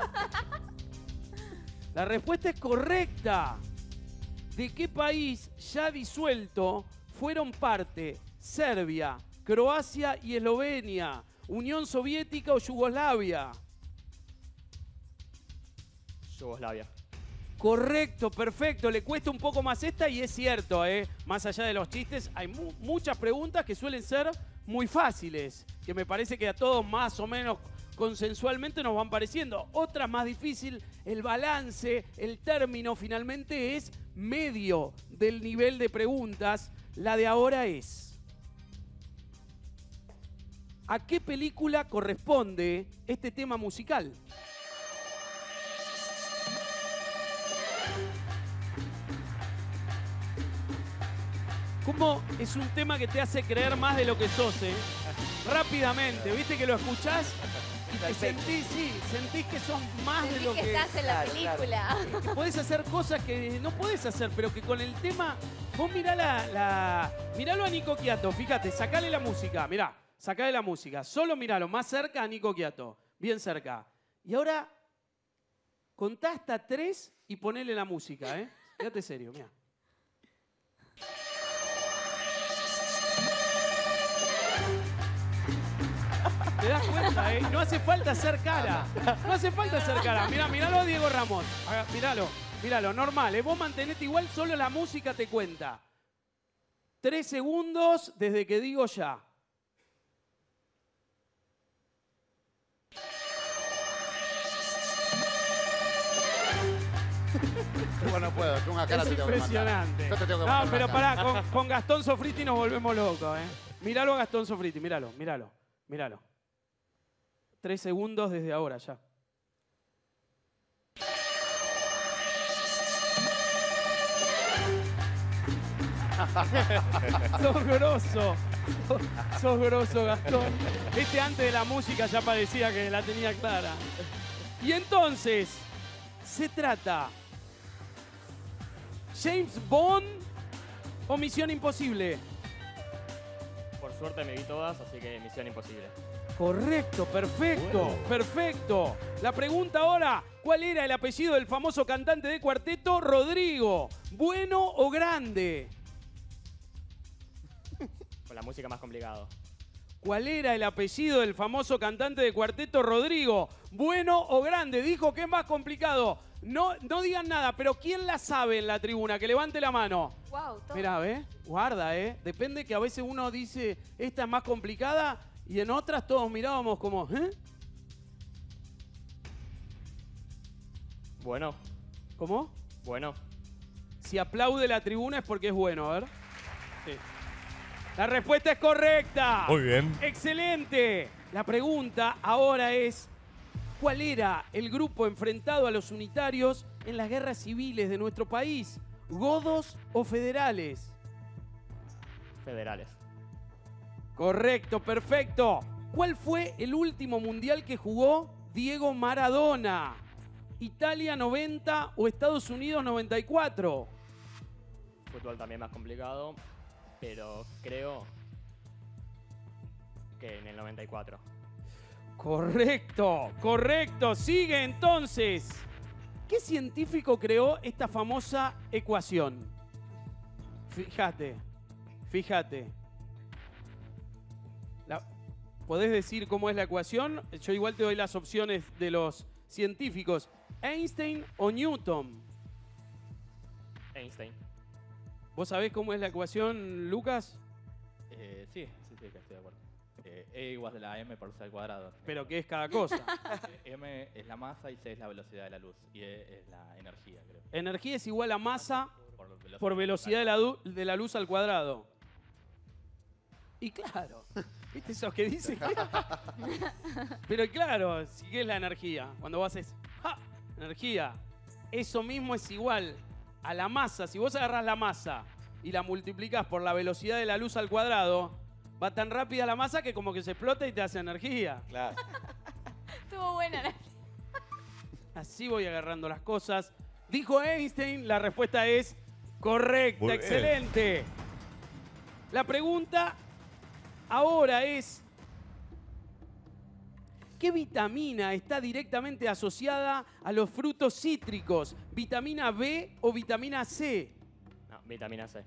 La respuesta es correcta. ¿De qué país ya disuelto fueron parte Serbia, Croacia y Eslovenia? ¿Unión Soviética o Yugoslavia? Yugoslavia. Correcto, perfecto. Le cuesta un poco más esta y es cierto, más allá de los chistes, hay muchas preguntas que suelen ser muy fáciles, que me parece que a todos más o menos consensualmente nos van pareciendo. Otras más difícil, el balance, el término finalmente es medio del nivel de preguntas. La de ahora es: ¿a qué película corresponde este tema musical? ¿Cómo es un tema que te hace creer más de lo que sos, Rápidamente, ¿viste que lo escuchás? Y te sentís que son más de lo que... Sentís que estás en la película. Que podés hacer cosas que no podés hacer, pero que con el tema... Vos mirá miralo a Nico Quiato, fíjate, sacale la música, mirá, sacale la música. Solo miralo, más cerca a Nico Quiato, bien cerca. Y ahora, contá hasta 3 y ponele la música, Fíjate serio, mirá. ¿Te das cuenta, No hace falta hacer cara. No hace falta hacer cara. Miralo a Diego Ramos. Míralo, normal. Vos mantenete igual, solo la música te cuenta. 3 segundos desde que digo ya. Bueno, puedo, con una cara Es te tengo que matar. impresionante. Yo te tengo que No, matar pero la pará, cara. con Gastón Sofriti nos volvemos locos, Míralo a Gastón Sofriti, míralo. 3 segundos desde ahora ya. Sos grosso, Gastón. Antes de la música ya parecía que la tenía clara. Y entonces, se trata James Bond o Misión Imposible. Por suerte me vi todas, así que Misión Imposible. Correcto, perfecto. La pregunta ahora, ¿cuál era el apellido del famoso cantante de cuarteto Rodrigo? ¿Bueno o grande? Con la música más complicado. ¿Cuál era el apellido del famoso cantante de cuarteto Rodrigo? ¿Bueno o grande? Dijo que es más complicado. No digan nada, pero ¿quién la sabe en la tribuna? Que levante la mano. Wow, Mirá, guarda, Depende que a veces uno dice, esta es más complicada, y en otras todos mirábamos como, Bueno. ¿Cómo? Bueno. Si aplaude la tribuna es porque es bueno, a ver. Sí. La respuesta es correcta. Muy bien. Excelente. La pregunta ahora es, ¿cuál era el grupo enfrentado a los unitarios en las guerras civiles de nuestro país? ¿Godos o federales? Federales. Correcto, perfecto. ¿Cuál fue el último mundial que jugó Diego Maradona? ¿Italia 90 o Estados Unidos 94? Fútbol también más complicado, pero creo que en el 94. Correcto. Sigue entonces. ¿Qué científico creó esta famosa ecuación? Fíjate. ¿Podés decir cómo es la ecuación? Yo igual te doy las opciones de los científicos. ¿Einstein o Newton? Einstein. ¿Vos sabés cómo es la ecuación, Lucas? Sí, que estoy de acuerdo. E igual a la m por c al cuadrado. ¿Pero qué es cada cosa? M es la masa y c es la velocidad de la luz. Y E es la energía, creo. Energía es igual a masa por velocidad de la luz al cuadrado. Y claro, ¿viste esos que dicen? Pero claro, si ¿qué es la energía? Cuando vos haces energía, eso mismo es igual a la masa. Si vos agarrás la masa y la multiplicás por la velocidad de la luz al cuadrado, va tan rápida la masa que como que se explota y te hace energía. Claro. Estuvo buena la... Así voy agarrando las cosas. Dijo Einstein, la respuesta es correcta, Muy bien. excelente. La pregunta ahora es, ¿qué vitamina está directamente asociada a los frutos cítricos? ¿Vitamina B o vitamina C? No, vitamina C.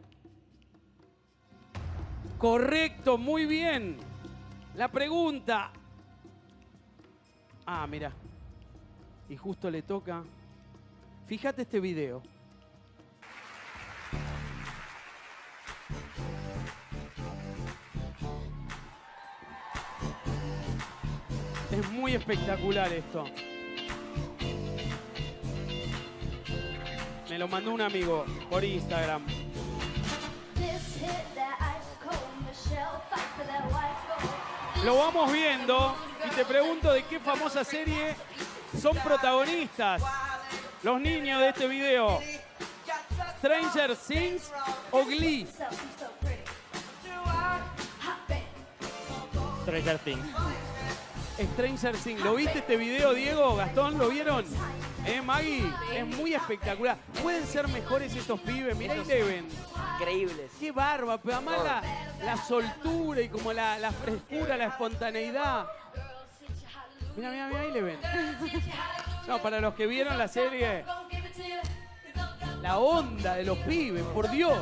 Correcto, muy bien. La pregunta... Ah, mira. Y justo le toca... Fíjate este video. Es muy espectacular esto. Me lo mandó un amigo por Instagram. Lo vamos viendo y te pregunto de qué famosa serie son protagonistas los niños de este video. ¿Stranger Things o Glee? Stranger Things. Stranger Things. ¿Lo viste este video, Diego? ¿Gastón? ¿Lo vieron? Maggie? Es muy espectacular. Pueden ser mejores estos pibes. Mirá Eleven. Increíbles. Qué barba, pero además la soltura y como la frescura, la espontaneidad. Mira Eleven. No, para los que vieron la serie, la onda de los pibes, por Dios.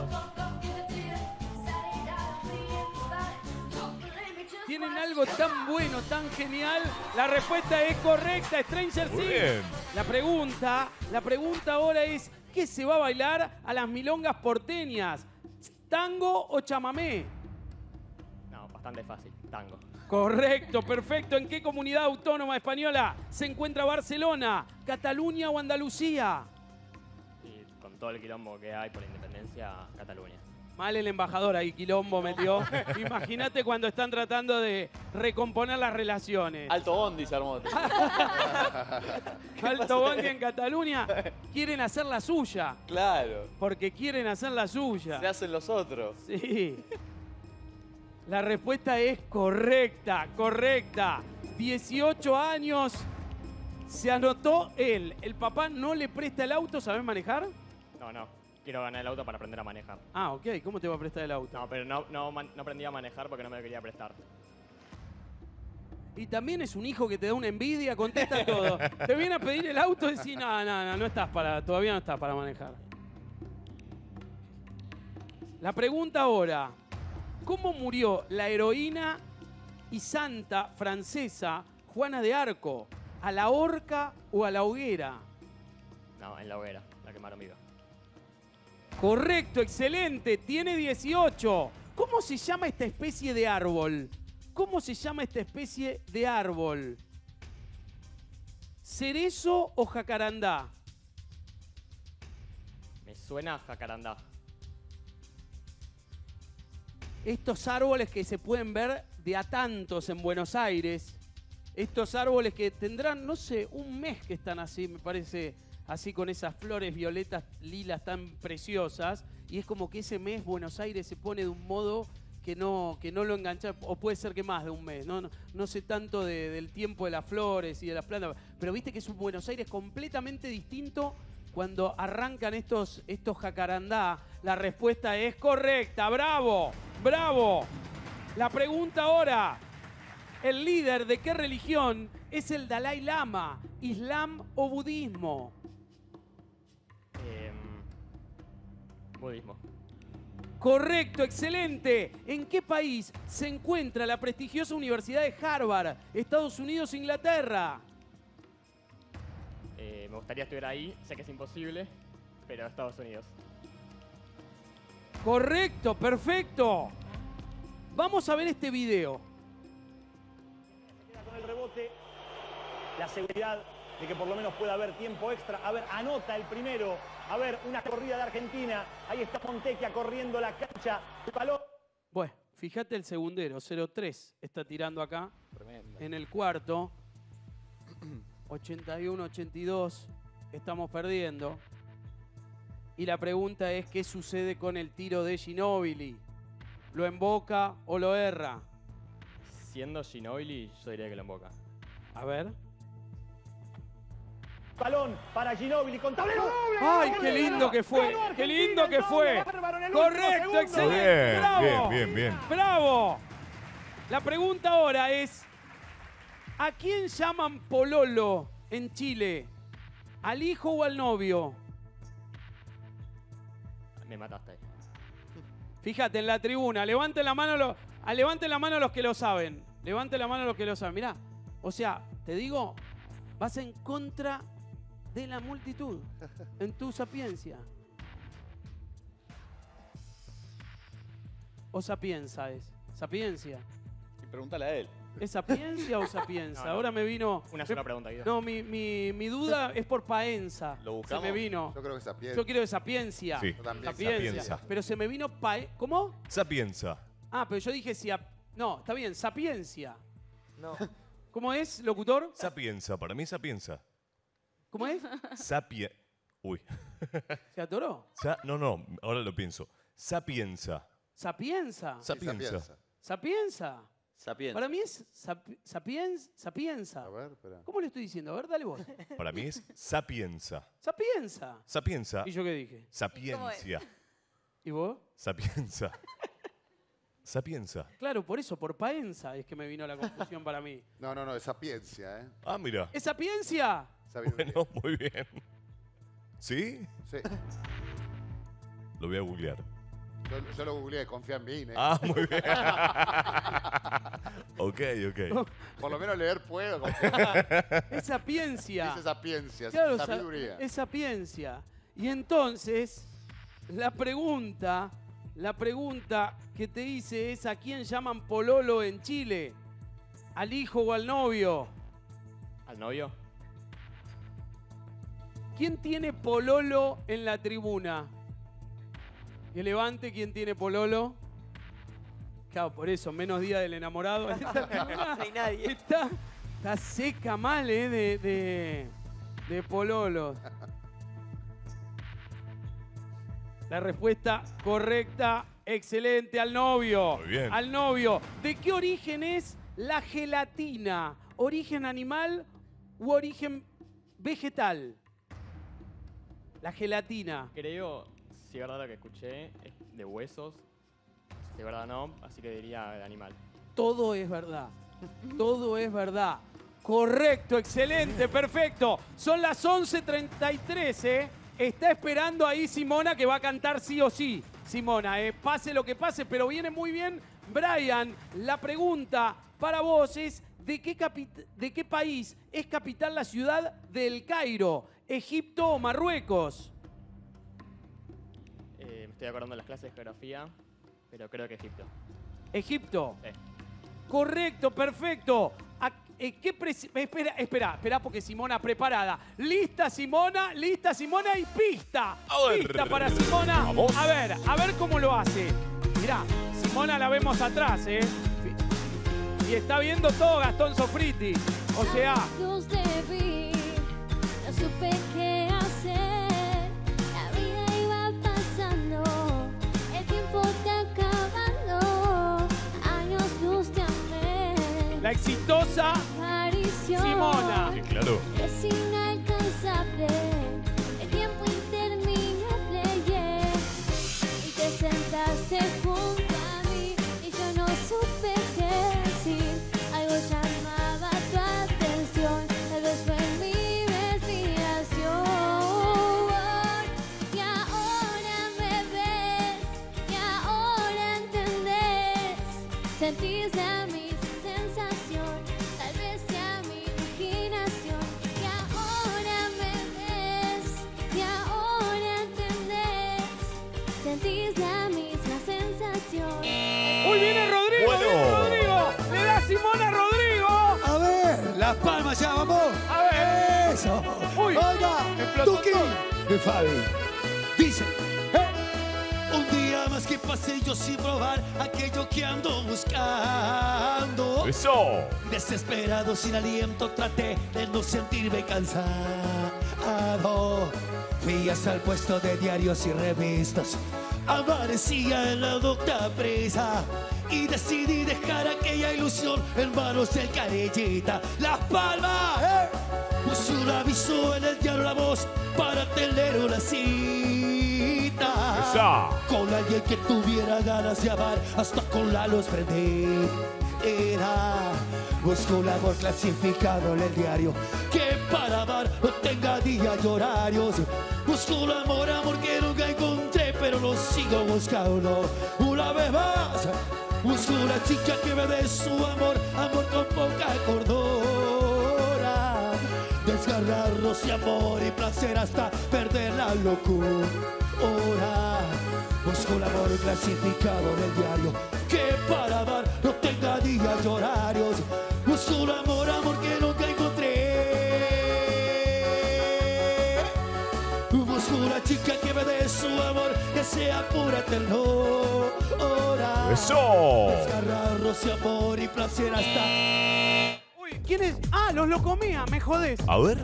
Tienen algo tan bueno, tan genial. La respuesta es correcta, Stranger Muy Things. bien. La pregunta ahora es, ¿qué se va a bailar a las milongas porteñas? ¿Tango o chamamé? No, bastante fácil. Tango. Correcto, perfecto. ¿En qué comunidad autónoma española se encuentra Barcelona, Cataluña o Andalucía? Y con todo el quilombo que hay por la independencia, Cataluña. Mal el embajador ahí, quilombo metió. Imagínate cuando están tratando de recomponer las relaciones. Alto Bondi se armó. Alto Bondi en Cataluña. Quieren hacer la suya. Claro. Porque quieren hacer la suya. Se hacen los otros. Sí. La respuesta es correcta, correcta. 18 años. Se anotó él. El papá no le presta el auto. ¿Sabés manejar? No. Quiero ganar el auto para aprender a manejar. Ah, ok. ¿Cómo te va a prestar el auto? No, pero no aprendí a manejar porque no me lo quería prestar. Y también es un hijo que te da una envidia, contesta todo. Te viene a pedir el auto y decís, no estás todavía no estás para manejar. La pregunta ahora, ¿cómo murió la heroína y santa francesa Juana de Arco? ¿A la horca o a la hoguera? No, en la hoguera, la quemaron viva. Correcto, excelente, tiene 18. ¿Cómo se llama esta especie de árbol? ¿Cómo se llama esta especie de árbol? ¿Cerezo o jacarandá? Me suena a jacarandá. Estos árboles que se pueden ver de a tantos en Buenos Aires. Estos árboles que tendrán, no sé, un mes que están así, me parece, así con esas flores violetas, lilas tan preciosas. Y es como que ese mes Buenos Aires se pone de un modo que no lo engancha, o puede ser que más de un mes. No sé tanto del tiempo de las flores y de las plantas, pero viste que es un Buenos Aires completamente distinto cuando arrancan estos jacarandá. La respuesta es correcta. ¡Bravo! ¡Bravo! La pregunta ahora, ¿el líder de qué religión es el Dalai Lama? ¿Islam o budismo? Budismo. Correcto, excelente. ¿En qué país se encuentra la prestigiosa Universidad de Harvard? ¿Estados Unidos o Inglaterra? Me gustaría estudiar ahí, sé que es imposible, pero Estados Unidos. Correcto, perfecto. Vamos a ver este video. Con el rebote, la seguridad de que por lo menos pueda haber tiempo extra. A ver, anota el primero. A ver, una corrida de Argentina. Ahí está Fontecchia corriendo la cancha. El balón. Bueno, fíjate el segundero, 0-3 está tirando acá. Tremendo. En el cuarto. 81-82, estamos perdiendo. Y la pregunta es, ¿qué sucede con el tiro de Ginóbili? ¿Lo emboca o lo erra? Siendo Ginóbili, yo diría que lo emboca. A ver. balón para Ginóbili con tablero doble. ¡Ay, qué lindo que fue! ¡Qué lindo que fue! Correcto, excelente. Bien, ¡Bravo! bien. ¡Bravo! La pregunta ahora es, ¿a quién llaman pololo en Chile? ¿Al hijo o al novio? Me mataste ahí. Fíjate, en la tribuna, levanten la mano los que lo saben. Levanten la mano los que lo saben. Mirá, o sea, te digo, vas en contra de la multitud, en tu sapiencia. ¿O sapienza es? ¿Sapiencia? Y pregúntale a él. ¿Es sapiencia o sapienza? No. Ahora me vino... Una sola pregunta, Guido. No, mi duda es por paenza. ¿Lo buscamos? Se me vino. Yo creo que sapiencia. Yo quiero de sapiencia. Sí. Yo también. Sapienza. Pero se me vino ¿Cómo? Sapienza. Ah, pero yo dije No, está bien, sapiencia. No. ¿Cómo es, locutor? Sapienza, para mí sapienza. ¿Cómo es? Uy. ¿Se atoró? No, ahora lo pienso. Sapienza. ¿Sapienza? Sapienza. ¿Sapienza? Sapienza. Para mí es sapienza. A ver, espera. ¿Cómo le estoy diciendo? A ver, dale vos. Para mí es sapienza. Sapienza. Sapienza. ¿Y yo qué dije? Sapiencia. ¿Y vos? Sapienza. Sapienza. Claro, por eso, por paenza es que me vino la confusión para mí. No, es sapiencia, ¿eh? Ah, mira. ¿Es sapiencia? Sabiduría. Bueno, muy bien. ¿Sí? Sí. Lo voy a googlear. Yo lo googleé, confía en mí, ¿eh? Ah, muy bien. Ok. Por lo menos leer puedo. Es sapiencia. Dice sapiencia, Claro, sabiduría. es sapiencia. Y entonces, la pregunta que te hice es ¿a quién llaman pololo en Chile? ¿Al hijo o al novio? ¿Al novio? ¿Quién tiene pololo en la tribuna? Que levante quién tiene pololo. Claro, por eso, menos día del enamorado. En esta tribuna No hay nadie. está seca mal, de pololos. La respuesta correcta, excelente, al novio. Muy bien. Al novio. ¿De qué origen es la gelatina? ¿Origen animal u origen vegetal? La gelatina. Creo, si es verdad lo que escuché, es de huesos. Si es verdad no, así que diría de animal. Todo es verdad. Todo es verdad. Correcto, excelente, perfecto. Son las 11:33, ¿eh? Está esperando ahí Simona, que va a cantar sí o sí. Simona, pase lo que pase, pero viene muy bien. Brian, la pregunta para vos es, ¿de qué país es capital la ciudad del Cairo? ¿Egipto o Marruecos? Me estoy acordando de las clases de geografía, pero creo que Egipto. ¿Egipto? Sí. Correcto, perfecto. Espera, porque Simona preparada. Lista Simona y pista. Pista para Simona. Vamos. A ver cómo lo hace. Mirá, Simona la vemos atrás, ¿eh? Y está viendo todo Gastón Sofriti. O sea... Luz de vi, no supe qué hacer. La vida iba pasando, el tiempo está acabando. Años luz te amé. La exitosa Aparición. Simona. Sí, claro. Es inalcanzable, el tiempo interminable, yeah. Y te sentaste junto a mí y yo no supe qué decir. Algo llamaba tu atención, tal vez fue mi respiración. Y ahora me ves, y ahora entendés. Sentís la misma sensación, tal vez sea mi imaginación. Y ahora me ves, y ahora entendés. Sentís la misma sensación. ¡Uy, viene Rodrigo! Bueno. ¡Viene Rodrigo! ¡Le da Simona a Rodrigo! A ver, Las Palmas ya, vamos. A ver. Eso. Uy, Oiga, explotó Tuki todo. de Fabi. Dice. Un día más que pasé yo sin probar aquello que ando buscando. ¡Eso! Desesperado, sin aliento, traté de no sentirme cansado. Fui hasta el puesto de diarios y revistas. Aparecía en la docta presa y decidí dejar aquella ilusión en manos del carillita. Las Palmas, Puso un aviso en el diario La Voz para tener una cita con alguien que tuviera ganas de amar, hasta con la luz prendida. Busco un amor clasificado en el diario que para amar no tenga días y horarios. Busco un amor que nunca encontré, pero lo sigo buscando una vez más. Busco una chica que me dé su amor con poca cordura. Desgarrarnos de amor y placer hasta perder la locura. Busco un amor clasificado en el diario que para amar no tenga días y horarios. Busco un amor que nunca encontré. Busco una chica que me dé su amor, que sea pura ternura. ¡Eso! Desgarrarnos de amor y placer hasta... Uy, ¿quién es? Ah, los Locomía, me jodés. A ver.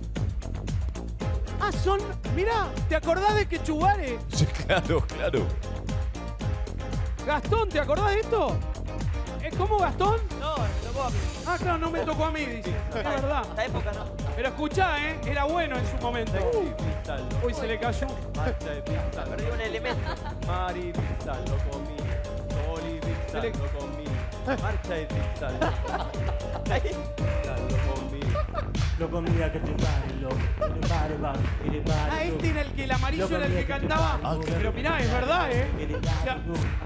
Ah, son... Mirá, ¿te acordás de Quechugare? Sí, claro, claro. Gastón, ¿te acordás de esto? ¿Es como Gastón? No, me tocó a mí. Ah, claro, no me tocó a mí, dice. Es verdad. Esta época no. Pero escuchá, era bueno en su momento. Uy, se le cayó. Perdí un elemento. Mari Cristal, lo comí. Oli Cristal, lo comí. Marcha de Cristal. Lo comí. Lo comía que te pare, lo pare, va, que te pare. Ah, este era el amarillo era el que cantaba. Pero mirá, es verdad, O sea,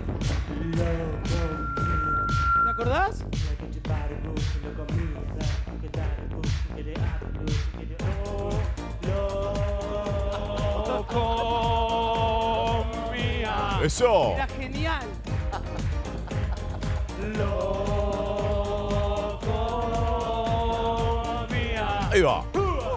¿te acordás? Locomía. Eso. Era genial. Locomía. Ahí va.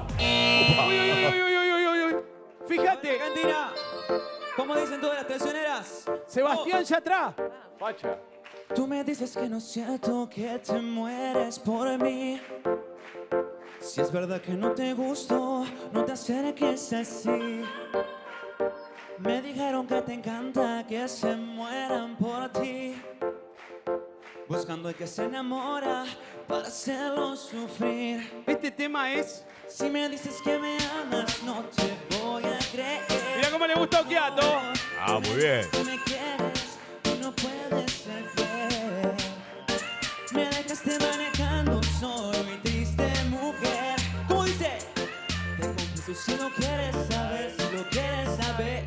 Uy. Fíjate. Argentina, ¿cómo dicen todas las traicioneras? Sebastián Yatra. Facha. Tú me dices que no es cierto que te mueres por mí. Si es verdad que no te gustó, no te acerques así. Me dijeron que te encanta que se mueran por ti. Buscando el que se enamora para hacerlo sufrir. Este tema es... Si me dices que me amas, no te voy a creer. Mira cómo le gusta a Okiato. Ah, muy bien. Si me quieres y no puedes ser fiel. Me dejaste manejando solo y triste, mujer. ¿Cómo dice? Te confieso si no quieres saber, si lo quieres saber.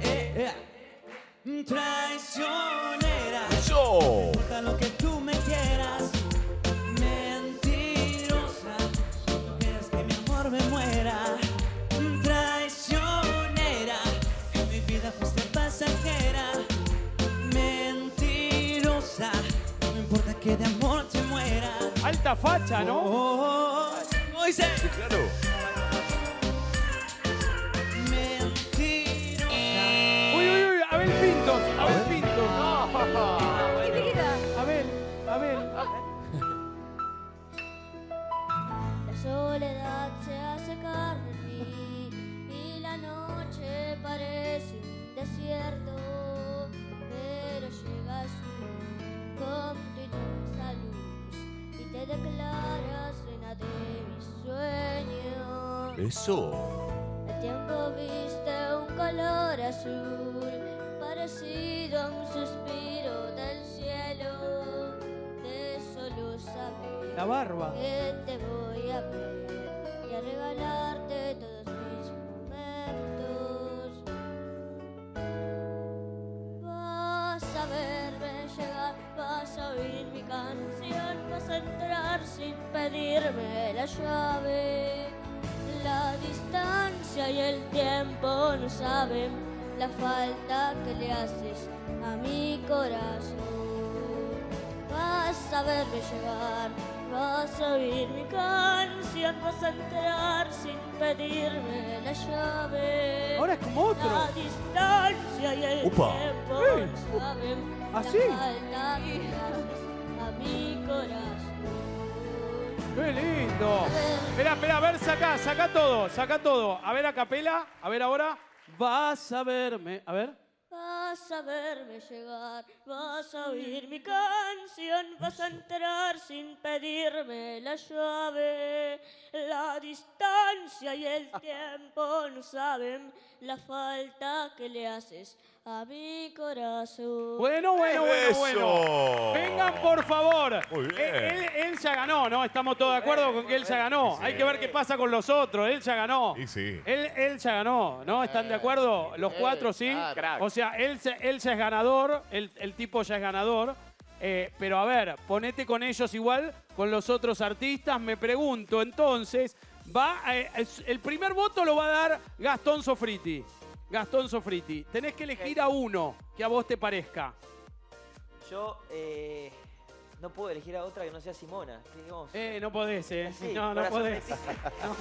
Traicionera. Eso. No importa lo que tú me quieras. Mentirosa. No quieres que mi amor me muera. Traicionera. En mi vida fuiste pasajera. Mentirosa. No importa que de amor te muera. Alta facha, ¿no? ¿Cómo dice? Sí, claro. Uy, Abel Pintos. Abel Pintos. Abel. La soledad se hace carne en mí y la noche parece un desierto, pero llegas tú con tu intensa luz y te declaras reina de mis sueños. Eso. El tiempo viste un color azul parecido a un suspiro del cielo. De solo saber La barba. que te voy a ver y a regalarte todos mis momentos. Vas a verme llegar, vas a oír mi canción, vas a entrar sin pedirme la llave. La distancia y el tiempo no saben la falta que le haces a mi corazón. Vas a verme llegar, vas a oír mi canción, vas a entrar sin pedirme la llave. Ahora es como otro. La distancia y el Upa. tiempo no saben ¿Así? la falta que le haces a mi corazón. ¡Qué lindo! Espera, a ver, saca todo. A ver, a capela. A ver ahora. Vas a verme. A ver. Vas vas a verme llegar, vas a oír mi canción, vas a entrar sin pedirme la llave. La distancia y el tiempo no saben la falta que le haces a mi corazón. Bueno. Vengan, por favor. Muy bien. Él ya ganó, ¿no? Estamos todos de acuerdo con que él ya ganó. Sí. Hay que ver qué pasa con los otros. Él ya ganó. Y sí. Él ya ganó, ¿no? ¿Están de acuerdo? Los cuatro, ¿sí? Crack. O sea, él ya es ganador. El tipo ya es ganador. Pero a ver, ponete con ellos igual, con los otros artistas. Me pregunto, entonces, el primer voto lo va a dar Gastón Sofriti. Gastón Sofriti. Tenés que elegir a uno que a vos te parezca. Yo no puedo elegir a otra que no sea Simona. ¿Qué digamos? No podés, Sí, no corazón podés. me dice. No.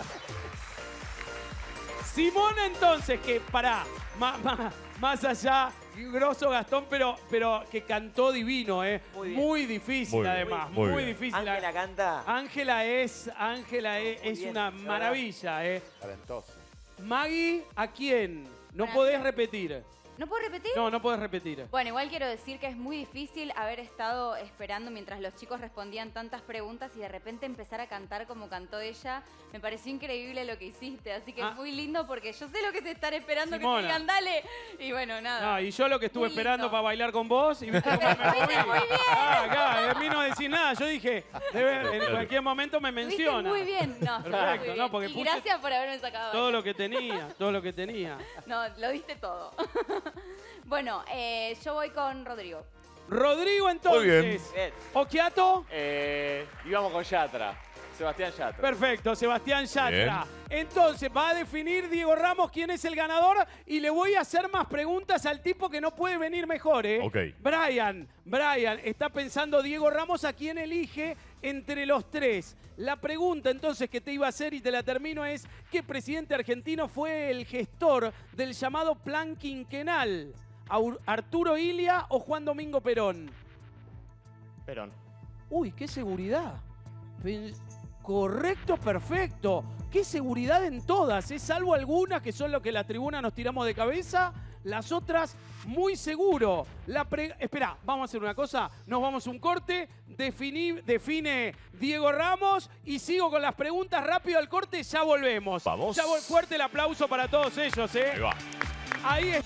Simona, entonces, que pará, más allá, grosso Gastón, pero que cantó divino, muy difícil Muy bien, además, muy muy bien. difícil. Ángela canta. Ángela es bien, una la maravilla, Talentoso. Maggie, ¿a quién? No Para podés mí. repetir. ¿No puedo repetir? No podés repetir. Bueno, igual quiero decir que es muy difícil haber estado esperando mientras los chicos respondían tantas preguntas y de repente empezar a cantar como cantó ella. Me pareció increíble lo que hiciste, así que es muy lindo porque yo sé lo que es estar esperando Simona. que te digan dale. Y bueno, nada. No, y yo lo que estuve Muy esperando lindo. para bailar con vos y viste cómo me moví. Muy bien. Acá, a mí no decís nada. Yo dije, en cualquier momento me Lo hiciste menciona. muy bien. No, estuvo Perfecto, muy bien. no, porque Y puse gracias por haberme sacado. todo lo que tenía. No, lo diste todo. Bueno, yo voy con Rodrigo. Rodrigo, Muy entonces. bien. ¿Okiato? Íbamos con Yatra. Sebastián Yatra. Perfecto, Sebastián Yatra. Entonces, va a definir Diego Ramos quién es el ganador y le voy a hacer más preguntas al tipo que no puede venir mejor, Ok. Brian, está pensando Diego Ramos a quién elige entre los tres. La pregunta entonces que te iba a hacer y te la termino es, ¿qué presidente argentino fue el gestor del llamado Plan Quinquenal? ¿Arturo Illia o Juan Domingo Perón? Perón. Uy, qué seguridad. Correcto, perfecto. Qué seguridad en todas, salvo algunas que son lo que la tribuna nos tiramos de cabeza. Las otras, muy seguro. Espera, vamos a hacer una cosa. Nos vamos a un corte. Define Diego Ramos y sigo con las preguntas. Rápido al corte, ya volvemos. Vamos. Fuerte el aplauso para todos ellos, Ahí va. Ahí es.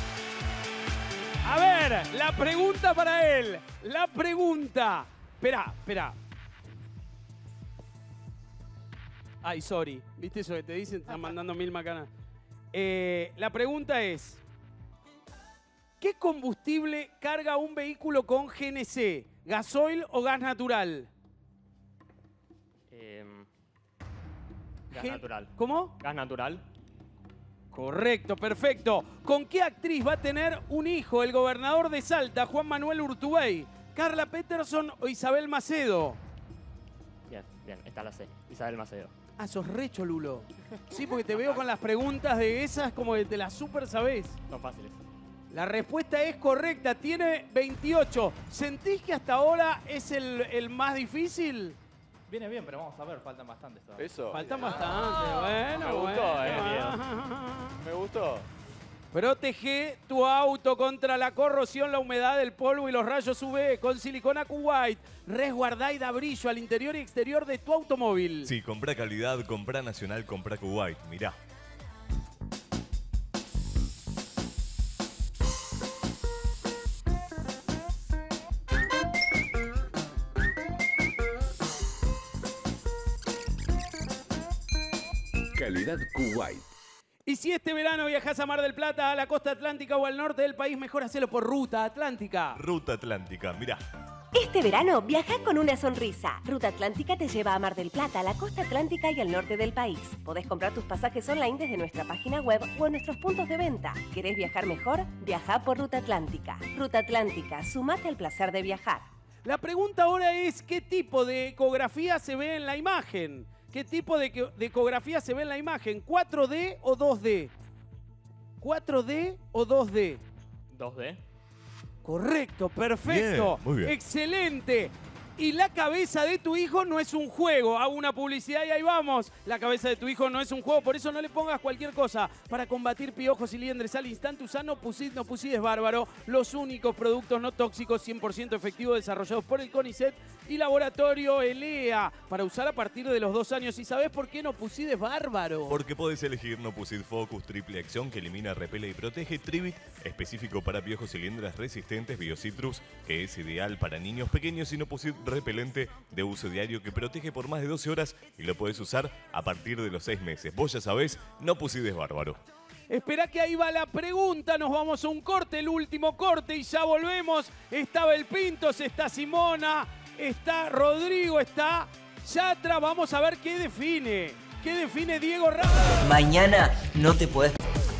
A ver, la pregunta para él. La pregunta. Espera. Ay, sorry. ¿Viste eso que te dicen? Te están mandando 1000 macanas. La pregunta es, ¿qué combustible carga un vehículo con GNC? ¿Gasoil o gas natural? Gas natural. ¿Cómo? Gas natural. Correcto, perfecto. ¿Con qué actriz va a tener un hijo el gobernador de Salta, Juan Manuel Urtubey? ¿Carla Peterson o Isabel Macedo? Bien, esta la sé. Isabel Macedo. Ah, sos re cholulo. Sí, porque te veo con las preguntas de esas como que te las súper sabés. Son fáciles. La respuesta es correcta, tiene 28. ¿Sentís que hasta ahora es el más difícil? Viene bien, pero vamos a ver, faltan bastantes todavía. Eso. Faltan bastante, bueno. Me gustó, Me gustó. Protege tu auto contra la corrosión, la humedad, el polvo y los rayos UV con silicona Kuwait. Resguardá y da brillo al interior y exterior de tu automóvil. Sí, comprá calidad, comprá nacional, comprá Kuwait. Mirá. Calidad Kuwait. Y si este verano viajas a Mar del Plata, a la costa atlántica o al norte del país, mejor hacelo por Ruta Atlántica. Ruta Atlántica, mirá. Este verano viaja con una sonrisa. Ruta Atlántica te lleva a Mar del Plata, a la costa atlántica y al norte del país. Podés comprar tus pasajes online desde nuestra página web o en nuestros puntos de venta. ¿Querés viajar mejor? Viaja por Ruta Atlántica. Ruta Atlántica, sumate al placer de viajar. La pregunta ahora es, ¿qué tipo de ecografía se ve en la imagen? ¿Qué tipo de ecografía se ve en la imagen? ¿4D o 2D? ¿4D o 2D? 2D. Correcto, perfecto. Bien, muy bien. Excelente. Y la cabeza de tu hijo no es un juego. Hago una publicidad y ahí vamos. La cabeza de tu hijo no es un juego, por eso no le pongas cualquier cosa. Para combatir piojos y liendres al instante, usa Nopusid, Nopusid es bárbaro. Los únicos productos no tóxicos 100% efectivos desarrollados por el CONICET y Laboratorio ELEA para usar a partir de los 2 años. ¿Y sabés por qué Nopusid es bárbaro? Porque podés elegir Nopusid Focus triple acción que elimina, repele y protege. Trivit, específico para piojos y liendres resistentes. Biocitrus, que es ideal para niños pequeños. Y Nopusid repelente de uso diario que protege por más de 12 horas y lo podés usar a partir de los 6 meses. Vos ya sabés, Nopusid es bárbaro. Espera que ahí va la pregunta, nos vamos a un corte, el último corte y ya volvemos. Está Belpintos, está Simona, está Rodrigo, está Yatra. Vamos a ver qué define Diego Ramos. Mañana no te podés...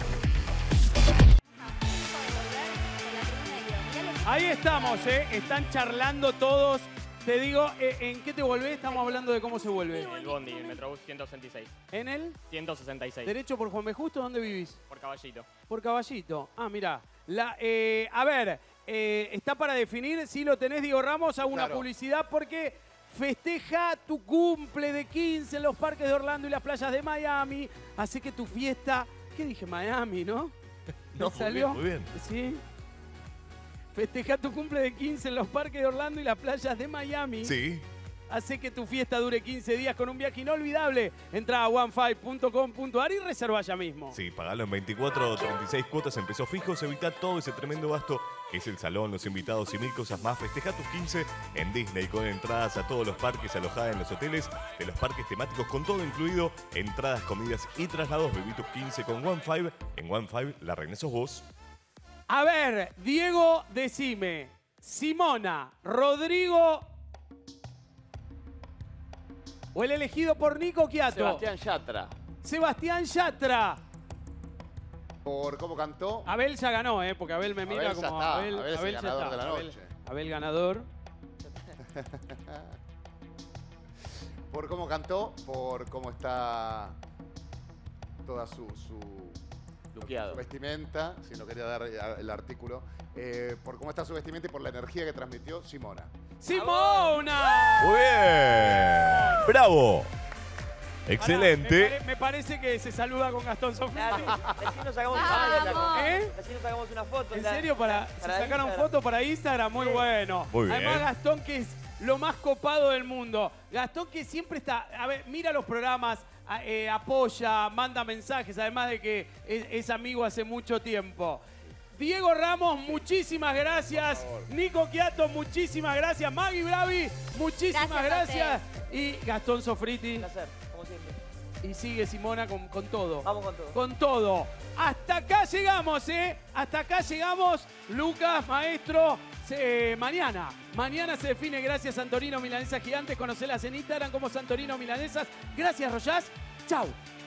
Ahí estamos, están charlando todos. Te digo, ¿en qué te volvés? Estamos hablando de cómo se vuelve. El Bondi, el Metrobús 166. ¿En el? 166. ¿Derecho por Juan B. Justo? ¿Dónde vivís? Por Caballito. Por Caballito. Ah, mirá. A ver, está para definir si lo tenés, Diego Ramos, hago una publicidad porque festeja tu cumple de 15 en los parques de Orlando y las playas de Miami. Así que tu fiesta... ¿Qué dije? Miami, ¿no? No, salió? muy bien. Sí. Festeja tu cumple de 15 en los parques de Orlando y las playas de Miami. Sí. Hace que tu fiesta dure 15 días con un viaje inolvidable. Entra a one5.com.ar y reserva ya mismo. Sí, pagalo en 24 o 36 cuotas en pesos fijos. Evita todo ese tremendo gasto que es el salón, los invitados y 1000 cosas más. Festeja tus 15 en Disney con entradas a todos los parques, alojada en los hoteles de los parques temáticos con todo incluido. Entradas, comidas y traslados. Viví tus 15 con One5. En One5, la reina sos vos. A ver, Diego, decime. Simona, Rodrigo o el elegido por Nico Quiato. Sebastián Yatra. Sebastián Yatra. Por cómo cantó. Abel ya ganó, porque Abel me mira Abel ya como está. Abel Abel es el ya ganador está. de la noche. Abel ganador. Por cómo cantó, por cómo está toda su vestimenta, si no quería dar el artículo, por cómo está su vestimenta y por la energía que transmitió Simona. ¡Simona! Muy bien. ¡Bravo! Excelente. Me parece que se saluda con Gastón Sofriti. Recién nos sacamos una foto. ¿En serio? ¿Se sacaron fotos para Instagram? Muy bueno. Muy bien. Además, Gastón, que es lo más copado del mundo. Gastón, que siempre está... A ver, mira los programas, apoya, manda mensajes, además de que es amigo hace mucho tiempo. Diego Ramos, muchísimas gracias. Nico Quiato, muchísimas gracias. Maggie Bravi, muchísimas gracias. Y Gastón Sofriti. Un placer, como siempre. Y sigue Simona con todo. Vamos con todo. Con todo. Hasta acá llegamos, Hasta acá llegamos. Lucas, maestro, mañana se define gracias Santorino Milanesas Gigantes. Conocelas en Instagram como Santorino Milanesas. Gracias, Royaz. Chau.